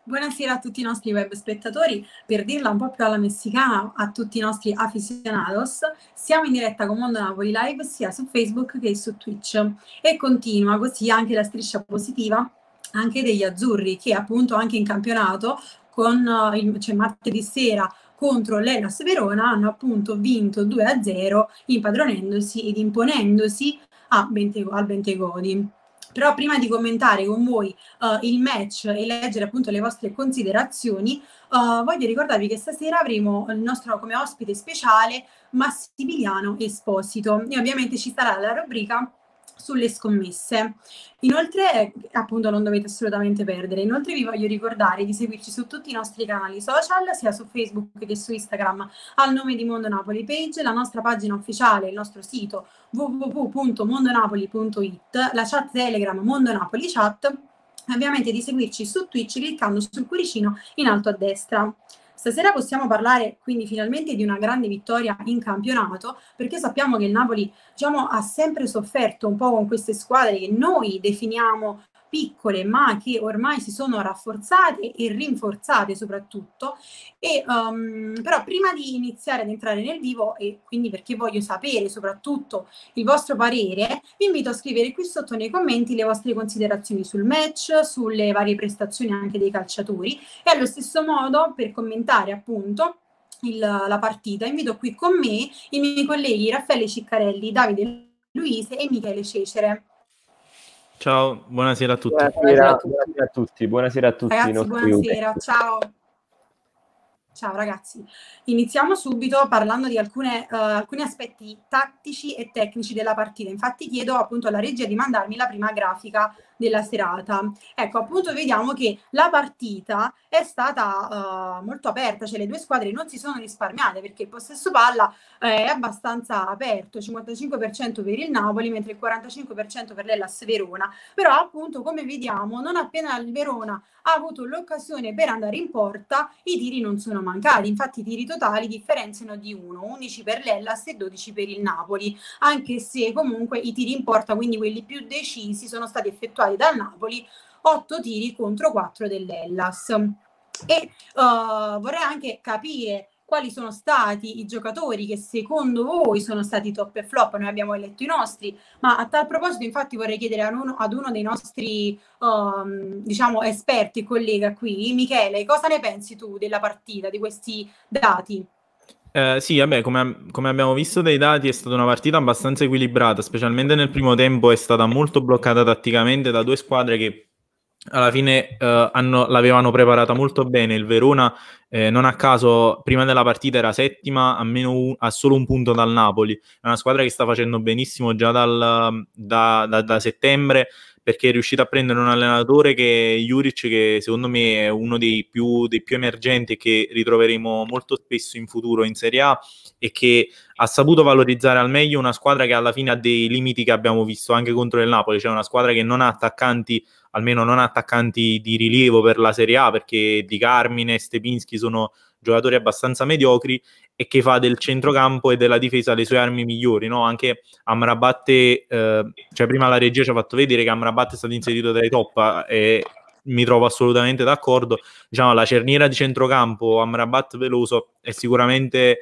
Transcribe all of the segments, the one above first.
Buonasera a tutti i nostri web spettatori. Per dirla un po' più alla messicana, a tutti i nostri aficionados, siamo in diretta con Mondo Napoli Live sia su Facebook che su Twitch e continua così anche la striscia positiva anche degli azzurri che appunto anche in campionato con cioè martedì sera contro l'Hellas Verona hanno appunto vinto 2-0 impadronendosi ed imponendosi al Bentegodi. Però prima di commentare con voi il match e leggere appunto le vostre considerazioni, voglio ricordarvi che stasera avremo il nostro come ospite speciale Massimiliano Esposito e ovviamente ci sarà la rubrica sulle scommesse. Inoltre, appunto, non dovete assolutamente perdere. Inoltre vi voglio ricordare di seguirci su tutti i nostri canali social, sia su Facebook che su Instagram, al nome di Mondo Napoli Page, la nostra pagina ufficiale, il nostro sito www.mondonapoli.it, la chat Telegram Mondo Napoli Chat, e ovviamente di seguirci su Twitch cliccando sul cuoricino in alto a destra. Stasera possiamo parlare quindi finalmente di una grande vittoria in campionato, perché sappiamo che il Napoli, diciamo, ha sempre sofferto un po' con queste squadre che noi definiamo piccole, ma che ormai si sono rafforzate e rinforzate soprattutto. Però prima di iniziare ad entrare nel vivo, e quindi perché voglio sapere soprattutto il vostro parere, vi invito a scrivere qui sotto nei commenti le vostre considerazioni sul match, sulle varie prestazioni anche dei calciatori, e allo stesso modo per commentare appunto la partita invito qui con me i miei colleghi Raffaele Ciccarelli, Davide Luise e Michele Cecere. Ciao, buonasera a tutti. Buonasera a tutti. Buonasera a tutti. Ragazzi, buonasera, ciao. Ciao ragazzi, iniziamo subito parlando di alcuni aspetti tattici e tecnici della partita. Infatti chiedo appunto alla regia di mandarmi la prima grafica della serata. Ecco, appunto vediamo che la partita è stata molto aperta, cioè le due squadre non si sono risparmiate perché il possesso palla è abbastanza aperto, 55% per il Napoli mentre il 45% per l'Hellas Verona. Però appunto come vediamo non appena il Verona ha avuto l'occasione per andare in porta, i tiri non sono mancati. Infatti i tiri totali differenziano di 11 per l'Hellas e 12 per il Napoli, anche se comunque i tiri in porta, quindi quelli più decisi, sono stati effettuati dal Napoli, 8 tiri contro 4 dell'Hellas. E vorrei anche capire quali sono stati i giocatori che secondo voi sono stati top e flop. Noi abbiamo eletto i nostri, ma a tal proposito infatti vorrei chiedere ad uno dei nostri diciamo esperti e collega qui, Michele, cosa ne pensi tu della partita, di questi dati? Sì, vabbè, come abbiamo visto dai dati è stata una partita abbastanza equilibrata, specialmente nel primo tempo è stata molto bloccata tatticamente da due squadre che alla fine l'avevano preparata molto bene. Il Verona non a caso prima della partita era settima a solo un punto dal Napoli, è una squadra che sta facendo benissimo già da settembre, perché è riuscito a prendere un allenatore che è Juric, che secondo me è uno dei più emergenti e che ritroveremo molto spesso in futuro in Serie A, e che ha saputo valorizzare al meglio una squadra che alla fine ha dei limiti che abbiamo visto anche contro il Napoli, cioè una squadra che non ha attaccanti, almeno non attaccanti di rilievo per la Serie A, perché Di Carmine e Stepinski sono giocatori abbastanza mediocri, e che fa del centrocampo e della difesa le sue armi migliori, no? Anche Amrabat, cioè prima la regia ci ha fatto vedere che Amrabat è stato inserito tra i top e mi trovo assolutamente d'accordo. Diciamo, la cerniera di centrocampo Amrabat Veloso è sicuramente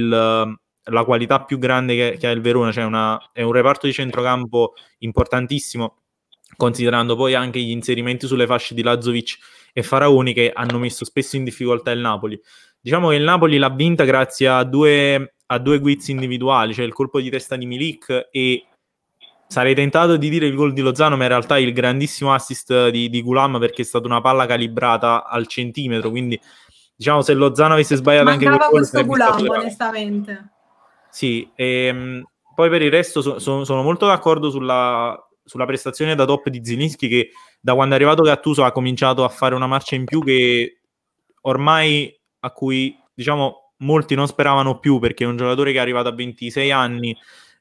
la qualità più grande che ha il Verona, cioè è un reparto di centrocampo importantissimo, considerando poi anche gli inserimenti sulle fasce di Lazovic e Faraoni che hanno messo spesso in difficoltà il Napoli. Diciamo che il Napoli l'ha vinta grazie a due guizzi individuali, cioè il colpo di testa di Milik e sarei tentato di dire il gol di Lozano, ma in realtà il grandissimo assist di Gulam, perché è stata una palla calibrata al centimetro, quindi diciamo se Lozano avesse sbagliato anche quel gol questo Gulam, onestamente. Sì, poi per il resto sono molto d'accordo sulla prestazione da top di Zielinski, che da quando è arrivato Gattuso ha cominciato a fare una marcia in più che ormai a cui diciamo molti non speravano più, perché è un giocatore che è arrivato a 26 anni,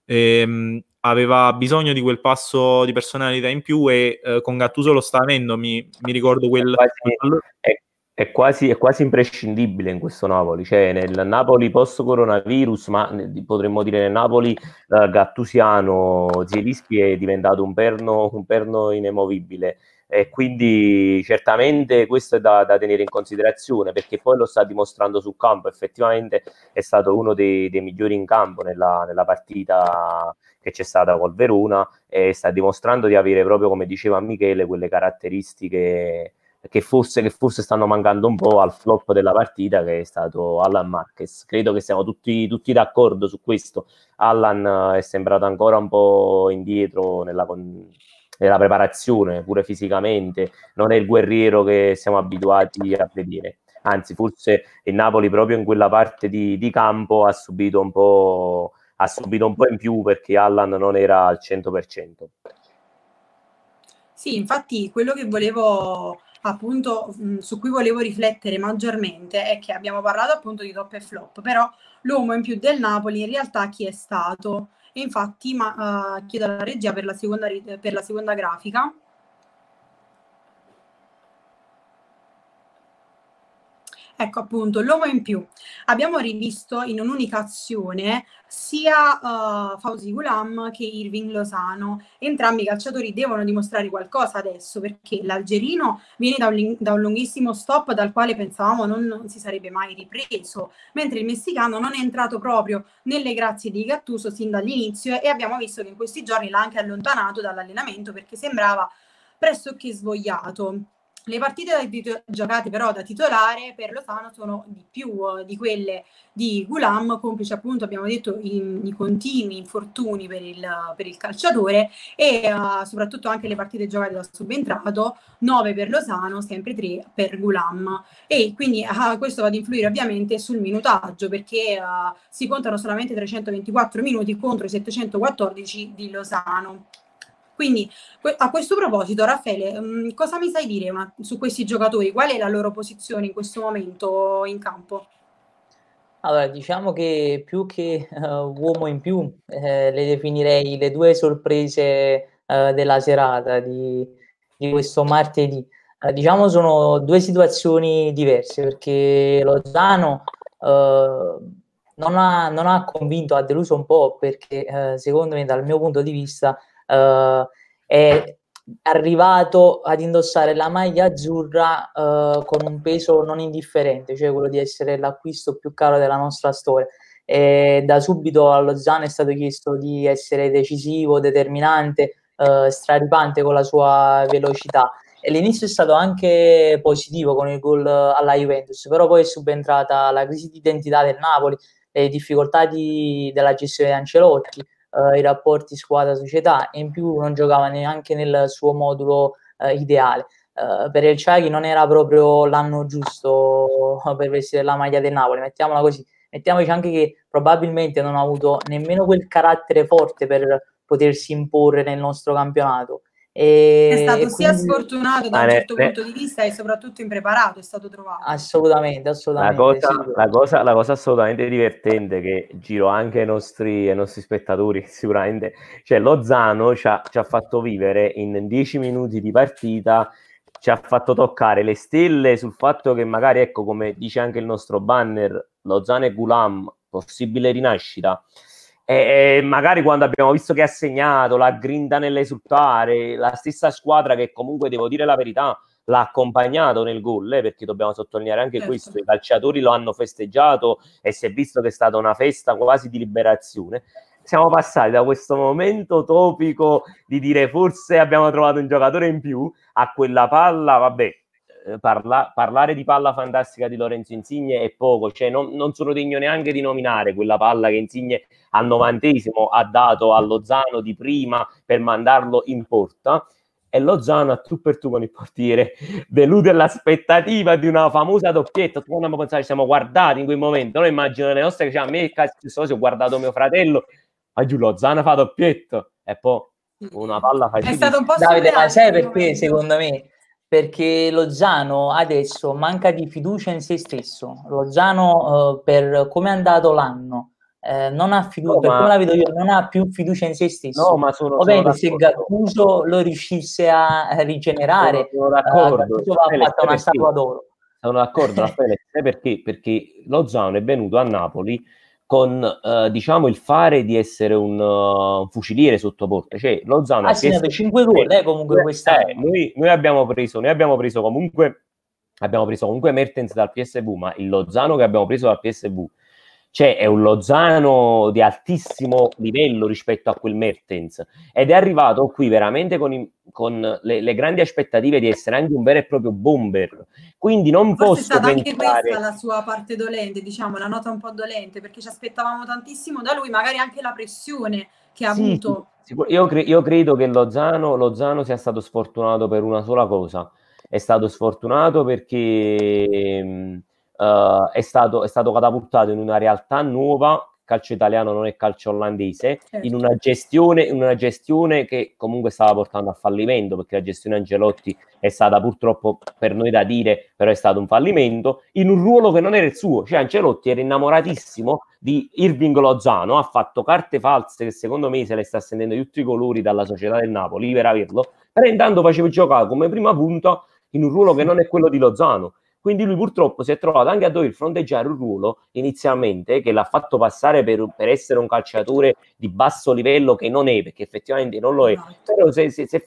aveva bisogno di quel passo di personalità in più e con Gattuso lo sta avendo. Mi ricordo è quasi imprescindibile in questo Napoli, cioè nel Napoli post coronavirus, ma potremmo dire nel Napoli gattusiano, Zielinski è diventato un perno inamovibile. e quindi certamente questo è da tenere in considerazione, perché poi lo sta dimostrando sul campo. Effettivamente è stato uno dei migliori in campo nella partita che c'è stata col Verona, e sta dimostrando di avere proprio, come diceva Michele, quelle caratteristiche che forse stanno mancando un po' al flop della partita, che è stato Allan Marquez. Credo che siamo tutti d'accordo su questo. Allan è sembrato ancora un po' indietro nella preparazione, pure fisicamente, non è il guerriero che siamo abituati a vedere. Anzi, forse il Napoli proprio in quella parte di campo ha subito un po' in più, perché Allan non era al 100%. Sì, infatti quello che volevo appunto, su cui volevo riflettere maggiormente è che abbiamo parlato appunto di top e flop, però l'uomo in più del Napoli in realtà chi è stato? E infatti chiedo alla regia per la seconda grafica. Ecco appunto, l'uomo in più. Abbiamo rivisto in un'unica azione sia Fauzi Ghulam che Irving Lozano. Entrambi i calciatori devono dimostrare qualcosa adesso, perché l'algerino viene da un lunghissimo stop dal quale pensavamo non si sarebbe mai ripreso, mentre il messicano non è entrato proprio nelle grazie di Gattuso sin dall'inizio, e abbiamo visto che in questi giorni l'ha anche allontanato dall'allenamento perché sembrava pressoché svogliato. Le partite giocate però da titolare per Lozano sono di più di quelle di Ghulam, complice appunto, abbiamo detto, i continui infortuni per il calciatore, e soprattutto anche le partite giocate da subentrato, 9 per Lozano, sempre 3 per Ghulam. E quindi questo va ad influire ovviamente sul minutaggio, perché si contano solamente 324 minuti contro i 714 di Lozano. Quindi a questo proposito, Raffaele, cosa mi sai dire su questi giocatori? Qual è la loro posizione in questo momento in campo? Allora, diciamo che più che uomo in più, le definirei le due sorprese della serata di questo martedì. Diciamo sono due situazioni diverse, perché Lozano non ha convinto, ha deluso un po', perché secondo me, dal mio punto di vista, è arrivato ad indossare la maglia azzurra con un peso non indifferente, cioè quello di essere l'acquisto più caro della nostra storia. E da subito a Lozano è stato chiesto di essere decisivo, determinante, straripante con la sua velocità, e l'inizio è stato anche positivo con il gol alla Juventus, però poi è subentrata la crisi di identità del Napoli, le difficoltà della gestione di Ancelotti, i rapporti squadra-società, e in più non giocava neanche nel suo modulo ideale. Per El Ciaghi non era proprio l'anno giusto per vestire la maglia del Napoli, mettiamola così. Mettiamoci anche che probabilmente non ha avuto nemmeno quel carattere forte per potersi imporre nel nostro campionato. È stato sia sfortunato da un certo punto di vista e soprattutto impreparato, è stato trovato. Assolutamente. La cosa assolutamente divertente, che giro anche ai nostri spettatori sicuramente, cioè Lozano ci ha fatto vivere in 10 minuti di partita, ci ha fatto toccare le stelle sul fatto che magari, ecco, come dice anche il nostro banner, Lozano e Ghulam, possibile rinascita. E magari quando abbiamo visto che ha segnato, la grinta nell'esultare, la stessa squadra che comunque, devo dire la verità, l'ha accompagnato nel gol, perché dobbiamo sottolineare anche questo, i calciatori lo hanno festeggiato e si è visto che è stata una festa quasi di liberazione. Siamo passati da questo momento topico di dire forse abbiamo trovato un giocatore in più, a quella palla, vabbè, parlare di palla fantastica di Lorenzo Insigne è poco, cioè non sono degno neanche di nominare quella palla che Insigne al 90° ha dato a Lozano di prima per mandarlo in porta, e Lozano a tu per tu con il portiere delude l'aspettativa di una famosa doppietta. Tu non pensare, ci siamo guardati in quel momento, noi immagino le nostre che diciamo, a me ho guardato mio fratello, ma giù Lozano fa doppietto, e poi una palla facilissima. È stato un po' Davide, ma sai perché secondo me? Perché Lozano adesso manca di fiducia in se stesso. Lozano, per come è andato l'anno, non ha fiducia, per come la vedo io, non ha più fiducia in se stesso. No, ma sono se Gattuso lo riuscisse a rigenerare, sono d'accordo. Gattuso va fatta una statua d'oro. Sono d'accordo, Raffaele, sai perché? Perché Lozano è venuto a Napoli con diciamo il fare di essere un fuciliere sotto porta. Cioè Lozano ha segnato 5 gol comunque quest'anno. Noi abbiamo preso comunque Mertens dal PSV, ma il Lozano che abbiamo preso dal PSV, cioè è un Lozano di altissimo livello rispetto a quel Mertens, ed è arrivato qui veramente con le grandi aspettative di essere anche un vero e proprio bomber. Quindi non Forse posso è stata anche pensare... questa la sua parte dolente, diciamo, la nota un po' dolente, perché ci aspettavamo tantissimo da lui, magari anche la pressione che ha avuto. Sì, io credo che Lozano sia stato sfortunato per una sola cosa. È stato sfortunato perché è stato catapultato in una realtà nuova. Calcio italiano non è calcio olandese, Certo. in una gestione che comunque stava portando a fallimento, perché la gestione Ancelotti è stata purtroppo, per noi da dire, però è stato un fallimento, in un ruolo che non era il suo. Cioè Ancelotti era innamoratissimo di Irving Lozano, ha fatto carte false che secondo me se le sta sentendo di tutti i colori dalla società del Napoli per averlo, però intanto faceva giocare come prima punta in un ruolo che non è quello di Lozano. Quindi lui purtroppo si è trovato anche a dover fronteggiare un ruolo inizialmente che l'ha fatto passare per essere un calciatore di basso livello, che non è, perché effettivamente non lo è, però si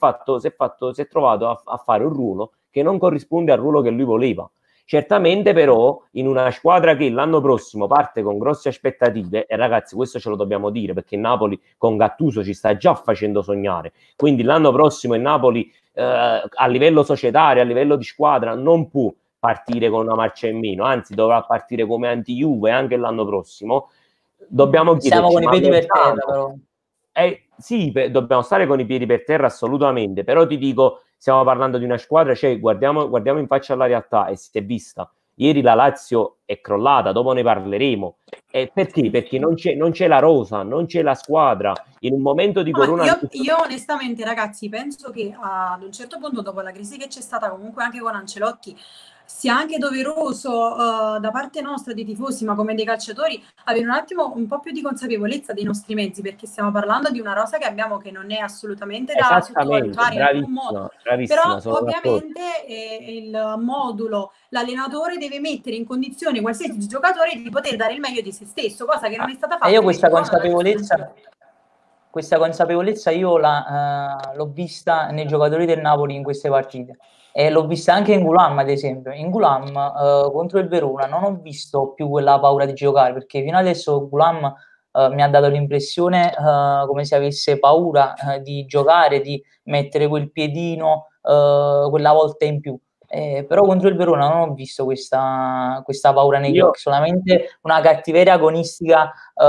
è trovato a fare un ruolo che non corrisponde al ruolo che lui voleva. Certamente però in una squadra che l'anno prossimo parte con grosse aspettative, e ragazzi questo ce lo dobbiamo dire perché Napoli con Gattuso ci sta già facendo sognare, quindi l'anno prossimo il Napoli a livello societario, a livello di squadra non può partire con una marcia in meno, anzi dovrà partire come anti-Juve anche l'anno prossimo. Dobbiamo Stiamo con i piedi per terra però. Sì, dobbiamo stare con i piedi per terra assolutamente, però ti dico, stiamo parlando di una squadra, cioè guardiamo in faccia alla realtà, e si è vista. Ieri la Lazio è crollata, dopo ne parleremo. Perché? Perché non c'è la rosa, non c'è la squadra. In un momento di corona... Io onestamente, ragazzi, penso che ad un certo punto, dopo la crisi che c'è stata comunque anche con Ancelotti, sia anche doveroso da parte nostra dei tifosi, ma come dei calciatori, avere un attimo un po' più di consapevolezza dei nostri mezzi, perché stiamo parlando di una rosa che abbiamo che non è assolutamente da sottovalutare in alcun modo. Però ovviamente il modulo, l'allenatore deve mettere in condizione qualsiasi giocatore di poter dare il meglio di se stesso, cosa che non è stata fatta. E io questa consapevolezza io l'ho vista nei giocatori del Napoli in queste partite. E l'ho vista anche in Gulam, ad esempio. In Gulam contro il Verona non ho visto più quella paura di giocare, perché fino adesso Gulam mi ha dato l'impressione come se avesse paura di giocare, di mettere quel piedino quella volta in più. Però contro il Verona non ho visto questa paura negli occhi, solamente una cattiveria agonistica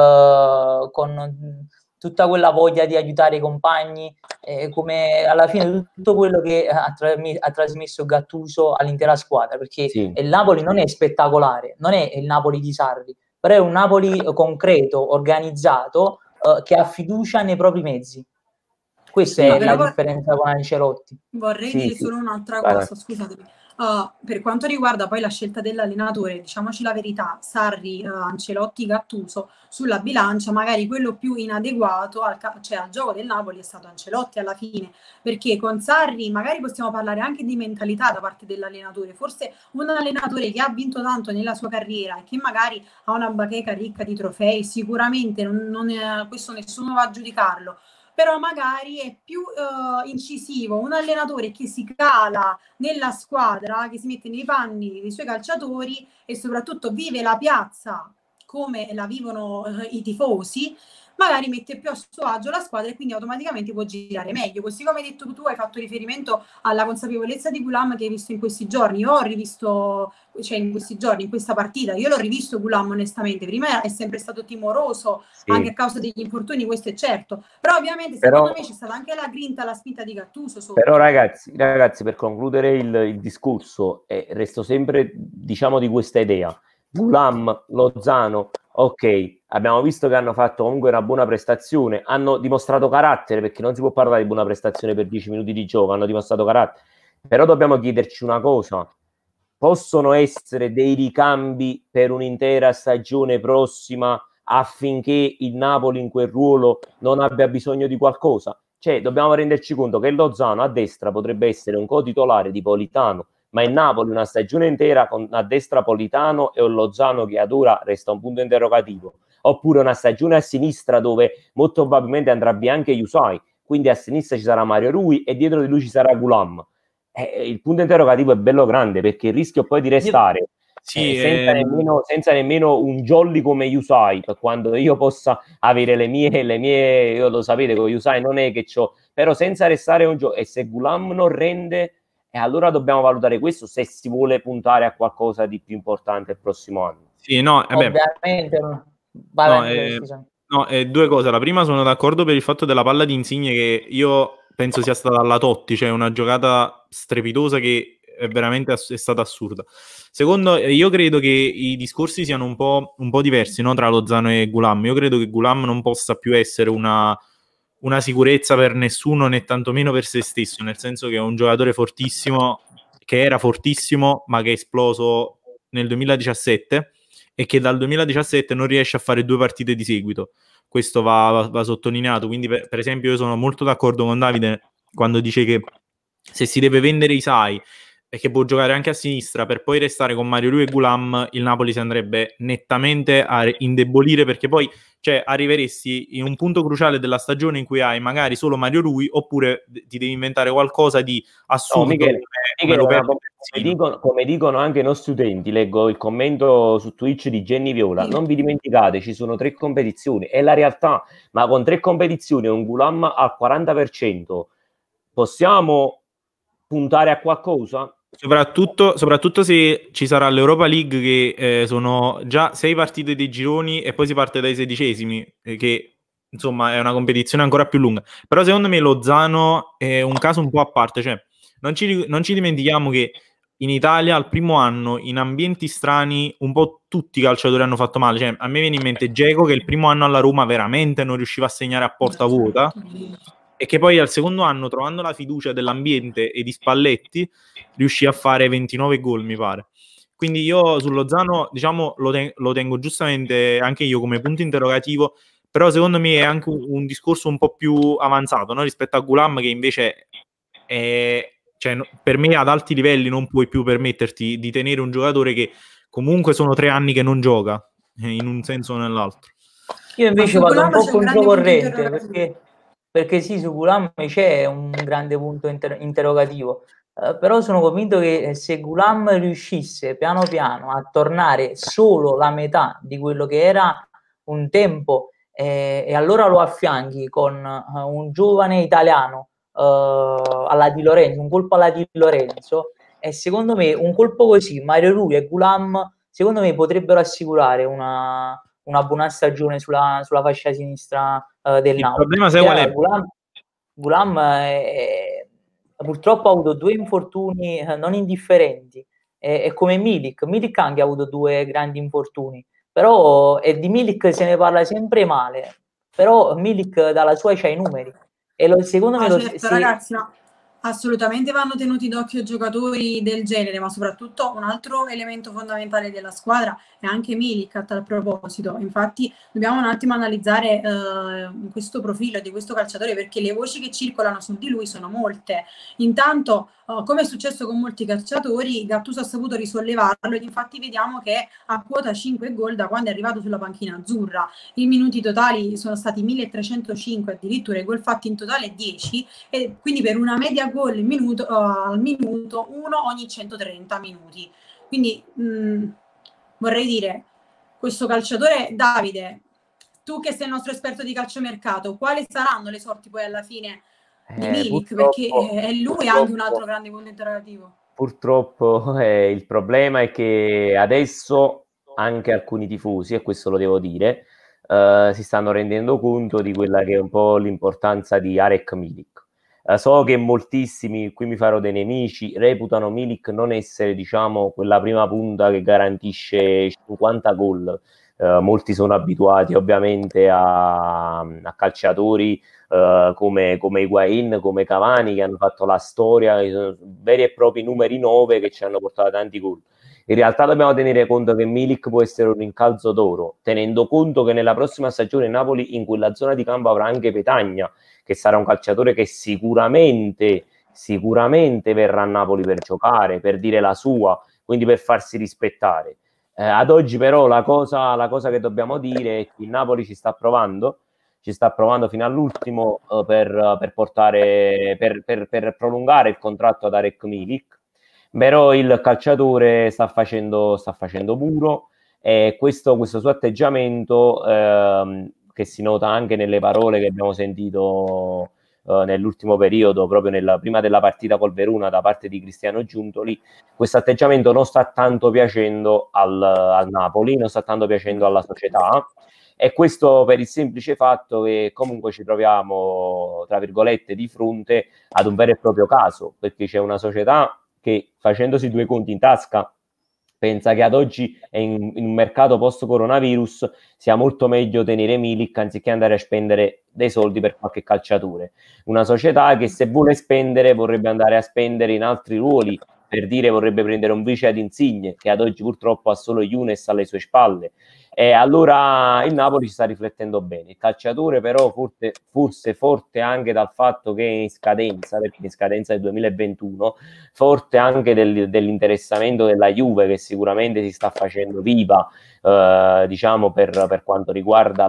con tutta quella voglia di aiutare i compagni, come alla fine tutto quello che ha trasmesso Gattuso all'intera squadra, perché sì. Il Napoli non è spettacolare, non è il Napoli di Sarri, però è un Napoli concreto, organizzato, che ha fiducia nei propri mezzi. Questa è la differenza con Ancelotti. Vorrei dire solo un'altra cosa, scusatemi. Per quanto riguarda poi la scelta dell'allenatore, diciamoci la verità, Sarri, Ancelotti, Gattuso, sulla bilancia magari quello più inadeguato al gioco del Napoli è stato Ancelotti alla fine, perché con Sarri magari possiamo parlare anche di mentalità da parte dell'allenatore, forse un allenatore che ha vinto tanto nella sua carriera e che magari ha una bacheca ricca di trofei, sicuramente questo nessuno va a giudicarlo, però magari è più incisivo un allenatore che si cala nella squadra, che si mette nei panni dei suoi calciatori e soprattutto vive la piazza come la vivono i tifosi, magari mette più a suo agio la squadra e quindi automaticamente può girare meglio. Così come hai detto tu, hai fatto riferimento alla consapevolezza di Gulam che hai visto in questi giorni. Io ho rivisto, cioè in questi giorni, in questa partita, io l'ho rivisto Gulam onestamente. Prima è sempre stato timoroso, anche a causa degli infortuni, questo è certo. Però ovviamente secondo me c'è stata anche la grinta, la spinta di Gattuso sotto. Però ragazzi, per concludere il discorso, resto sempre, diciamo, di questa idea. Gulam, Lozano, ok, abbiamo visto che hanno fatto comunque una buona prestazione, hanno dimostrato carattere, perché non si può parlare di buona prestazione per 10 minuti di gioco, hanno dimostrato carattere, però dobbiamo chiederci una cosa: possono essere dei ricambi per un'intera stagione prossima affinché il Napoli in quel ruolo non abbia bisogno di qualcosa? Cioè, dobbiamo renderci conto che Lozano a destra potrebbe essere un co-titolare di Politano, ma il Napoli una stagione intera con a destra Politano e un Lozano che adora resta un punto interrogativo. oppure una stagione a sinistra dove molto probabilmente andrà via anche Yusai, quindi a sinistra ci sarà Mario Rui e dietro di lui ci sarà Gulam. Il punto interrogativo è bello grande, perché il rischio poi di restare senza nemmeno un jolly come Yusai, per quando io possa avere le mie, io lo sapete, con Yusai non è che c'ho, però senza restare un gioco, e se Gulam non rende, allora dobbiamo valutare questo se si vuole puntare a qualcosa di più importante il prossimo anno. Sì, no, ovviamente due cose. La prima, sono d'accordo per il fatto della palla di Insigne, che io penso sia stata alla Totti, cioè una giocata strepitosa che è veramente è stata assurda. Secondo, io credo che i discorsi siano un po' diversi, no, tra Lozano e Gulam. Io credo che Gulam non possa più essere una sicurezza per nessuno, né tantomeno per se stesso, nel senso che è un giocatore fortissimo, che era fortissimo, ma che è esploso nel 2017 e che dal 2017 non riesce a fare 2 partite di seguito. Questo va sottolineato. Quindi per esempio io sono molto d'accordo con Davide quando dice che se si deve vendere Isai e che può giocare anche a sinistra per poi restare con Mario Rui e Gulam, il Napoli si andrebbe nettamente a indebolire, perché poi arriveresti in un punto cruciale della stagione in cui hai magari solo Mario Rui, oppure ti devi inventare qualcosa di assurdo. Michele, come dicono anche i nostri utenti, leggo il commento su Twitch di Jenny Viola, non vi dimenticate, ci sono 3 competizioni, è la realtà, ma con 3 competizioni e un Gulam al 40% possiamo puntare a qualcosa? Soprattutto se ci sarà l'Europa League, che sono già 6 partite dei gironi e poi si parte dai 16esimi, che insomma è una competizione ancora più lunga. Però secondo me Lozano è un caso un po' a parte, cioè non ci dimentichiamo che in Italia al primo anno, in ambienti strani, un po' tutti i calciatori hanno fatto male. Cioè, a me viene in mente Dzeko, che il primo anno alla Roma veramente non riusciva a segnare a porta vuota, e che poi al secondo anno, trovando la fiducia dell'ambiente e di Spalletti, riuscì a fare 29 gol, mi pare. Quindi io su Lozano, diciamo, lo tengo giustamente anche io come punto interrogativo, però secondo me è anche un discorso un po' più avanzato, no? Rispetto a Gulam, che invece cioè, per me ad alti livelli non puoi più permetterti di tenere un giocatore che comunque sono 3 anni che non gioca, in un senso o nell'altro. Io invece vado un po' controcorrente, perché sì, su Gulam c'è un grande punto interrogativo, però sono convinto che se Gulam riuscisse piano piano a tornare solo la metà di quello che era un tempo, e allora lo affianchi con un giovane italiano alla Di Lorenzo, un colpo alla Di Lorenzo, e secondo me un colpo così, Mario Rui e Gulam, secondo me potrebbero assicurare una buona stagione sulla fascia sinistra del Napoli. Il problema, sai qual è? Gulam purtroppo ha avuto 2 infortuni non indifferenti, è come Milik anche ha avuto 2 grandi infortuni, però e di Milik se ne parla sempre male, però Milik dalla sua c'ha i numeri, e secondo me certo, ragazzi, no, assolutamente vanno tenuti d'occhio giocatori del genere, ma soprattutto un altro elemento fondamentale della squadra è anche Milik a tal proposito. Infatti dobbiamo un attimo analizzare questo profilo di questo calciatore, perché le voci che circolano su di lui sono molte. Intanto, come è successo con molti calciatori, Gattuso ha saputo risollevarlo ed infatti vediamo che ha quota 5 gol da quando è arrivato sulla panchina azzurra. I minuti totali sono stati 1305, addirittura i gol fatti in totale 10, e quindi per una media gol al minuto, uno ogni 130 minuti. Quindi vorrei dire, questo calciatore, Davide, tu che sei il nostro esperto di calciomercato, quali saranno le sorti poi alla fine di Milik? Perché è lui anche un altro grande punto interrogativo. Purtroppo il problema è che adesso anche alcuni tifosi, e questo lo devo dire, si stanno rendendo conto di quella che è un po' l'importanza di Arek Milik. So che moltissimi, qui mi farò dei nemici, reputano Milik non essere, diciamo, quella prima punta che garantisce 50 gol. Molti sono abituati ovviamente a calciatori come Higuain, come Cavani, che hanno fatto la storia, veri e propri numeri 9 che ci hanno portato a tanti gol. In realtà dobbiamo tenere conto che Milik può essere un rincalzo d'oro, tenendo conto che nella prossima stagione Napoli in quella zona di campo avrà anche Petagna, che sarà un calciatore che sicuramente verrà a Napoli per giocare, per dire la sua, quindi per farsi rispettare. Ad oggi però la cosa che dobbiamo dire è che il Napoli ci sta provando fino all'ultimo per prolungare il contratto ad Arek Milik, però il calciatore sta facendo muro, e questo suo atteggiamento, che si nota anche nelle parole che abbiamo sentito nell'ultimo periodo, proprio prima della partita col Verona da parte di Cristiano Giuntoli, questo atteggiamento non sta tanto piacendo al Napoli, non sta tanto piacendo alla società, e questo per il semplice fatto che comunque ci troviamo, tra virgolette, di fronte ad un vero e proprio caso, perché c'è una società che, facendosi due conti in tasca, pensa che ad oggi in un mercato post-coronavirus sia molto meglio tenere Milik anziché andare a spendere dei soldi per qualche calciatore. Una società che, se vuole spendere, vorrebbe andare a spendere in altri ruoli, per dire vorrebbe prendere un vice ad Insigne, che ad oggi purtroppo ha solo Younes alle sue spalle. E allora il Napoli ci sta riflettendo bene. Il calciatore però forse forte anche dal fatto che è in scadenza, perché in scadenza del 2021, forte anche dell'interessamento della Juve, che sicuramente si sta facendo viva, diciamo, per quanto riguarda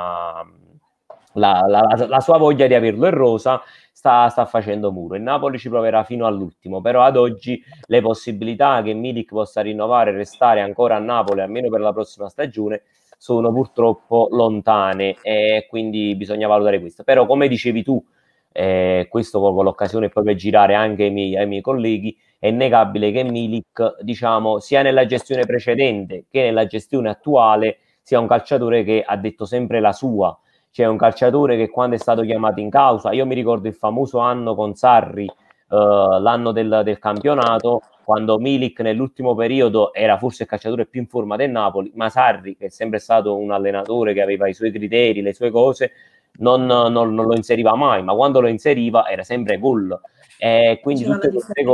la sua voglia di averlo in rosa, sta facendo muro. Il Napoli ci proverà fino all'ultimo, però ad oggi le possibilità che Milik possa rinnovare e restare ancora a Napoli, almeno per la prossima stagione, sono purtroppo lontane, e quindi bisogna valutare questo. Però, come dicevi tu, questo colgo l'occasione poi per girare anche ai miei colleghi, è innegabile che Milik, diciamo, sia nella gestione precedente che nella gestione attuale, sia un calciatore che ha detto sempre la sua. C'è un calciatore che, quando è stato chiamato in causa, io mi ricordo il famoso anno con Sarri, l'anno del campionato, quando Milik nell'ultimo periodo era forse il calciatore più in forma del Napoli, ma Sarri, che è sempre stato un allenatore che aveva i suoi criteri, le sue cose, non lo inseriva mai, ma quando lo inseriva era sempre gol. Quindi tutte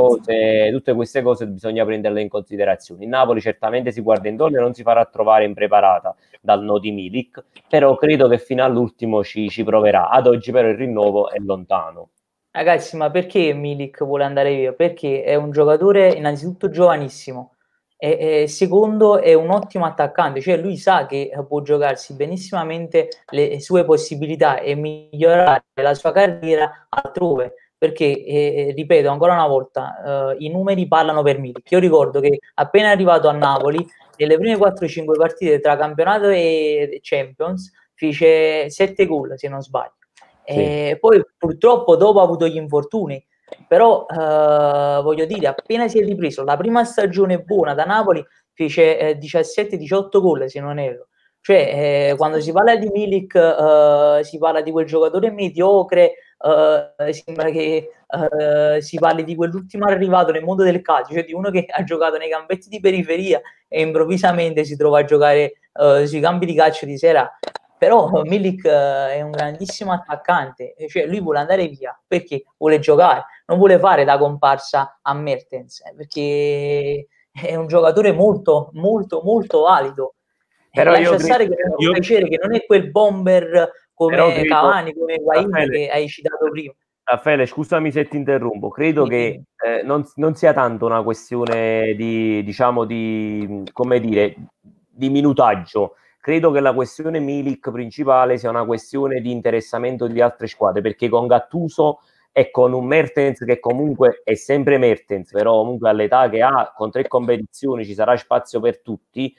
queste cose bisogna prenderle in considerazione. Il Napoli certamente si guarda intorno e non si farà trovare impreparata dal no di Milik, però credo che fino all'ultimo ci proverà. Ad oggi però il rinnovo è lontano. Ragazzi, ma perché Milik vuole andare via? Perché è un giocatore innanzitutto giovanissimo, e secondo è un ottimo attaccante, cioè lui sa che può giocarsi benissimamente le sue possibilità e migliorare la sua carriera altrove, perché ripeto ancora una volta, i numeri parlano per Milik. Io ricordo che appena arrivato a Napoli, nelle prime 4-5 partite tra campionato e Champions fece 7 gol, se non sbaglio. Sì. Poi purtroppo dopo ha avuto gli infortuni, però voglio dire, appena si è ripreso la prima stagione buona da Napoli fece 17-18 gol, se non erro. Cioè, quando si parla di Milik, si parla di quel giocatore mediocre, sembra che si parli di quell'ultimo arrivato nel mondo del calcio, cioè di uno che ha giocato nei campetti di periferia e improvvisamente si trova a giocare sui campi di calcio di sera. Però Milik è un grandissimo attaccante, cioè lui vuole andare via perché vuole giocare, non vuole fare da comparsa a Mertens, perché è un giocatore molto molto molto valido. Però lascia stare che non può piacere, che non è quel bomber come Cavani, come Higuain che hai citato prima. Raffaele, scusami se ti interrompo, credo che non sia tanto una questione di, diciamo, come dire, di minutaggio. Credo che la questione Milik principale sia una questione di interessamento di altre squadre, perché con Gattuso e con un Mertens che comunque è sempre Mertens, però comunque all'età che ha, con 3 competizioni ci sarà spazio per tutti,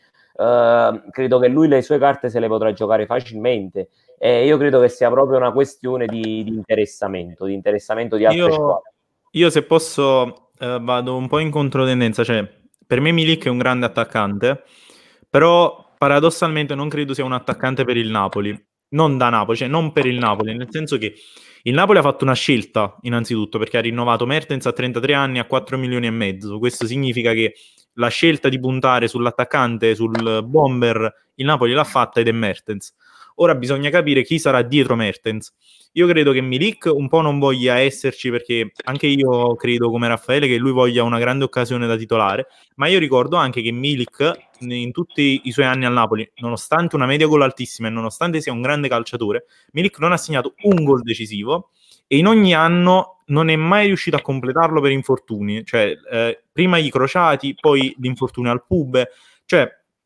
credo che lui le sue carte se le potrà giocare facilmente. Io credo che sia proprio una questione di interessamento di altre squadre. Io, se posso, vado un po' in controtendenza. Cioè, per me Milik è un grande attaccante, però paradossalmente non credo sia un attaccante per il Napoli. Non da Napoli, cioè non per il Napoli, nel senso che il Napoli ha fatto una scelta, innanzitutto, perché ha rinnovato Mertens a 33 anni a 4 milioni e mezzo. Questo significa che la scelta di puntare sull'attaccante, sul bomber, il Napoli l'ha fatta ed è Mertens. Ora bisogna capire chi sarà dietro Mertens. Io credo che Milik un po' non voglia esserci, perché anche io credo, come Raffaele, che lui voglia una grande occasione da titolare, ma io ricordo anche che Milik in tutti i suoi anni al Napoli, nonostante una media gol altissima e nonostante sia un grande calciatore, Milik non ha segnato un gol decisivo e in ogni anno non è mai riuscito a completarlo per infortuni, cioè prima i crociati, poi l'infortunio al pube, cioè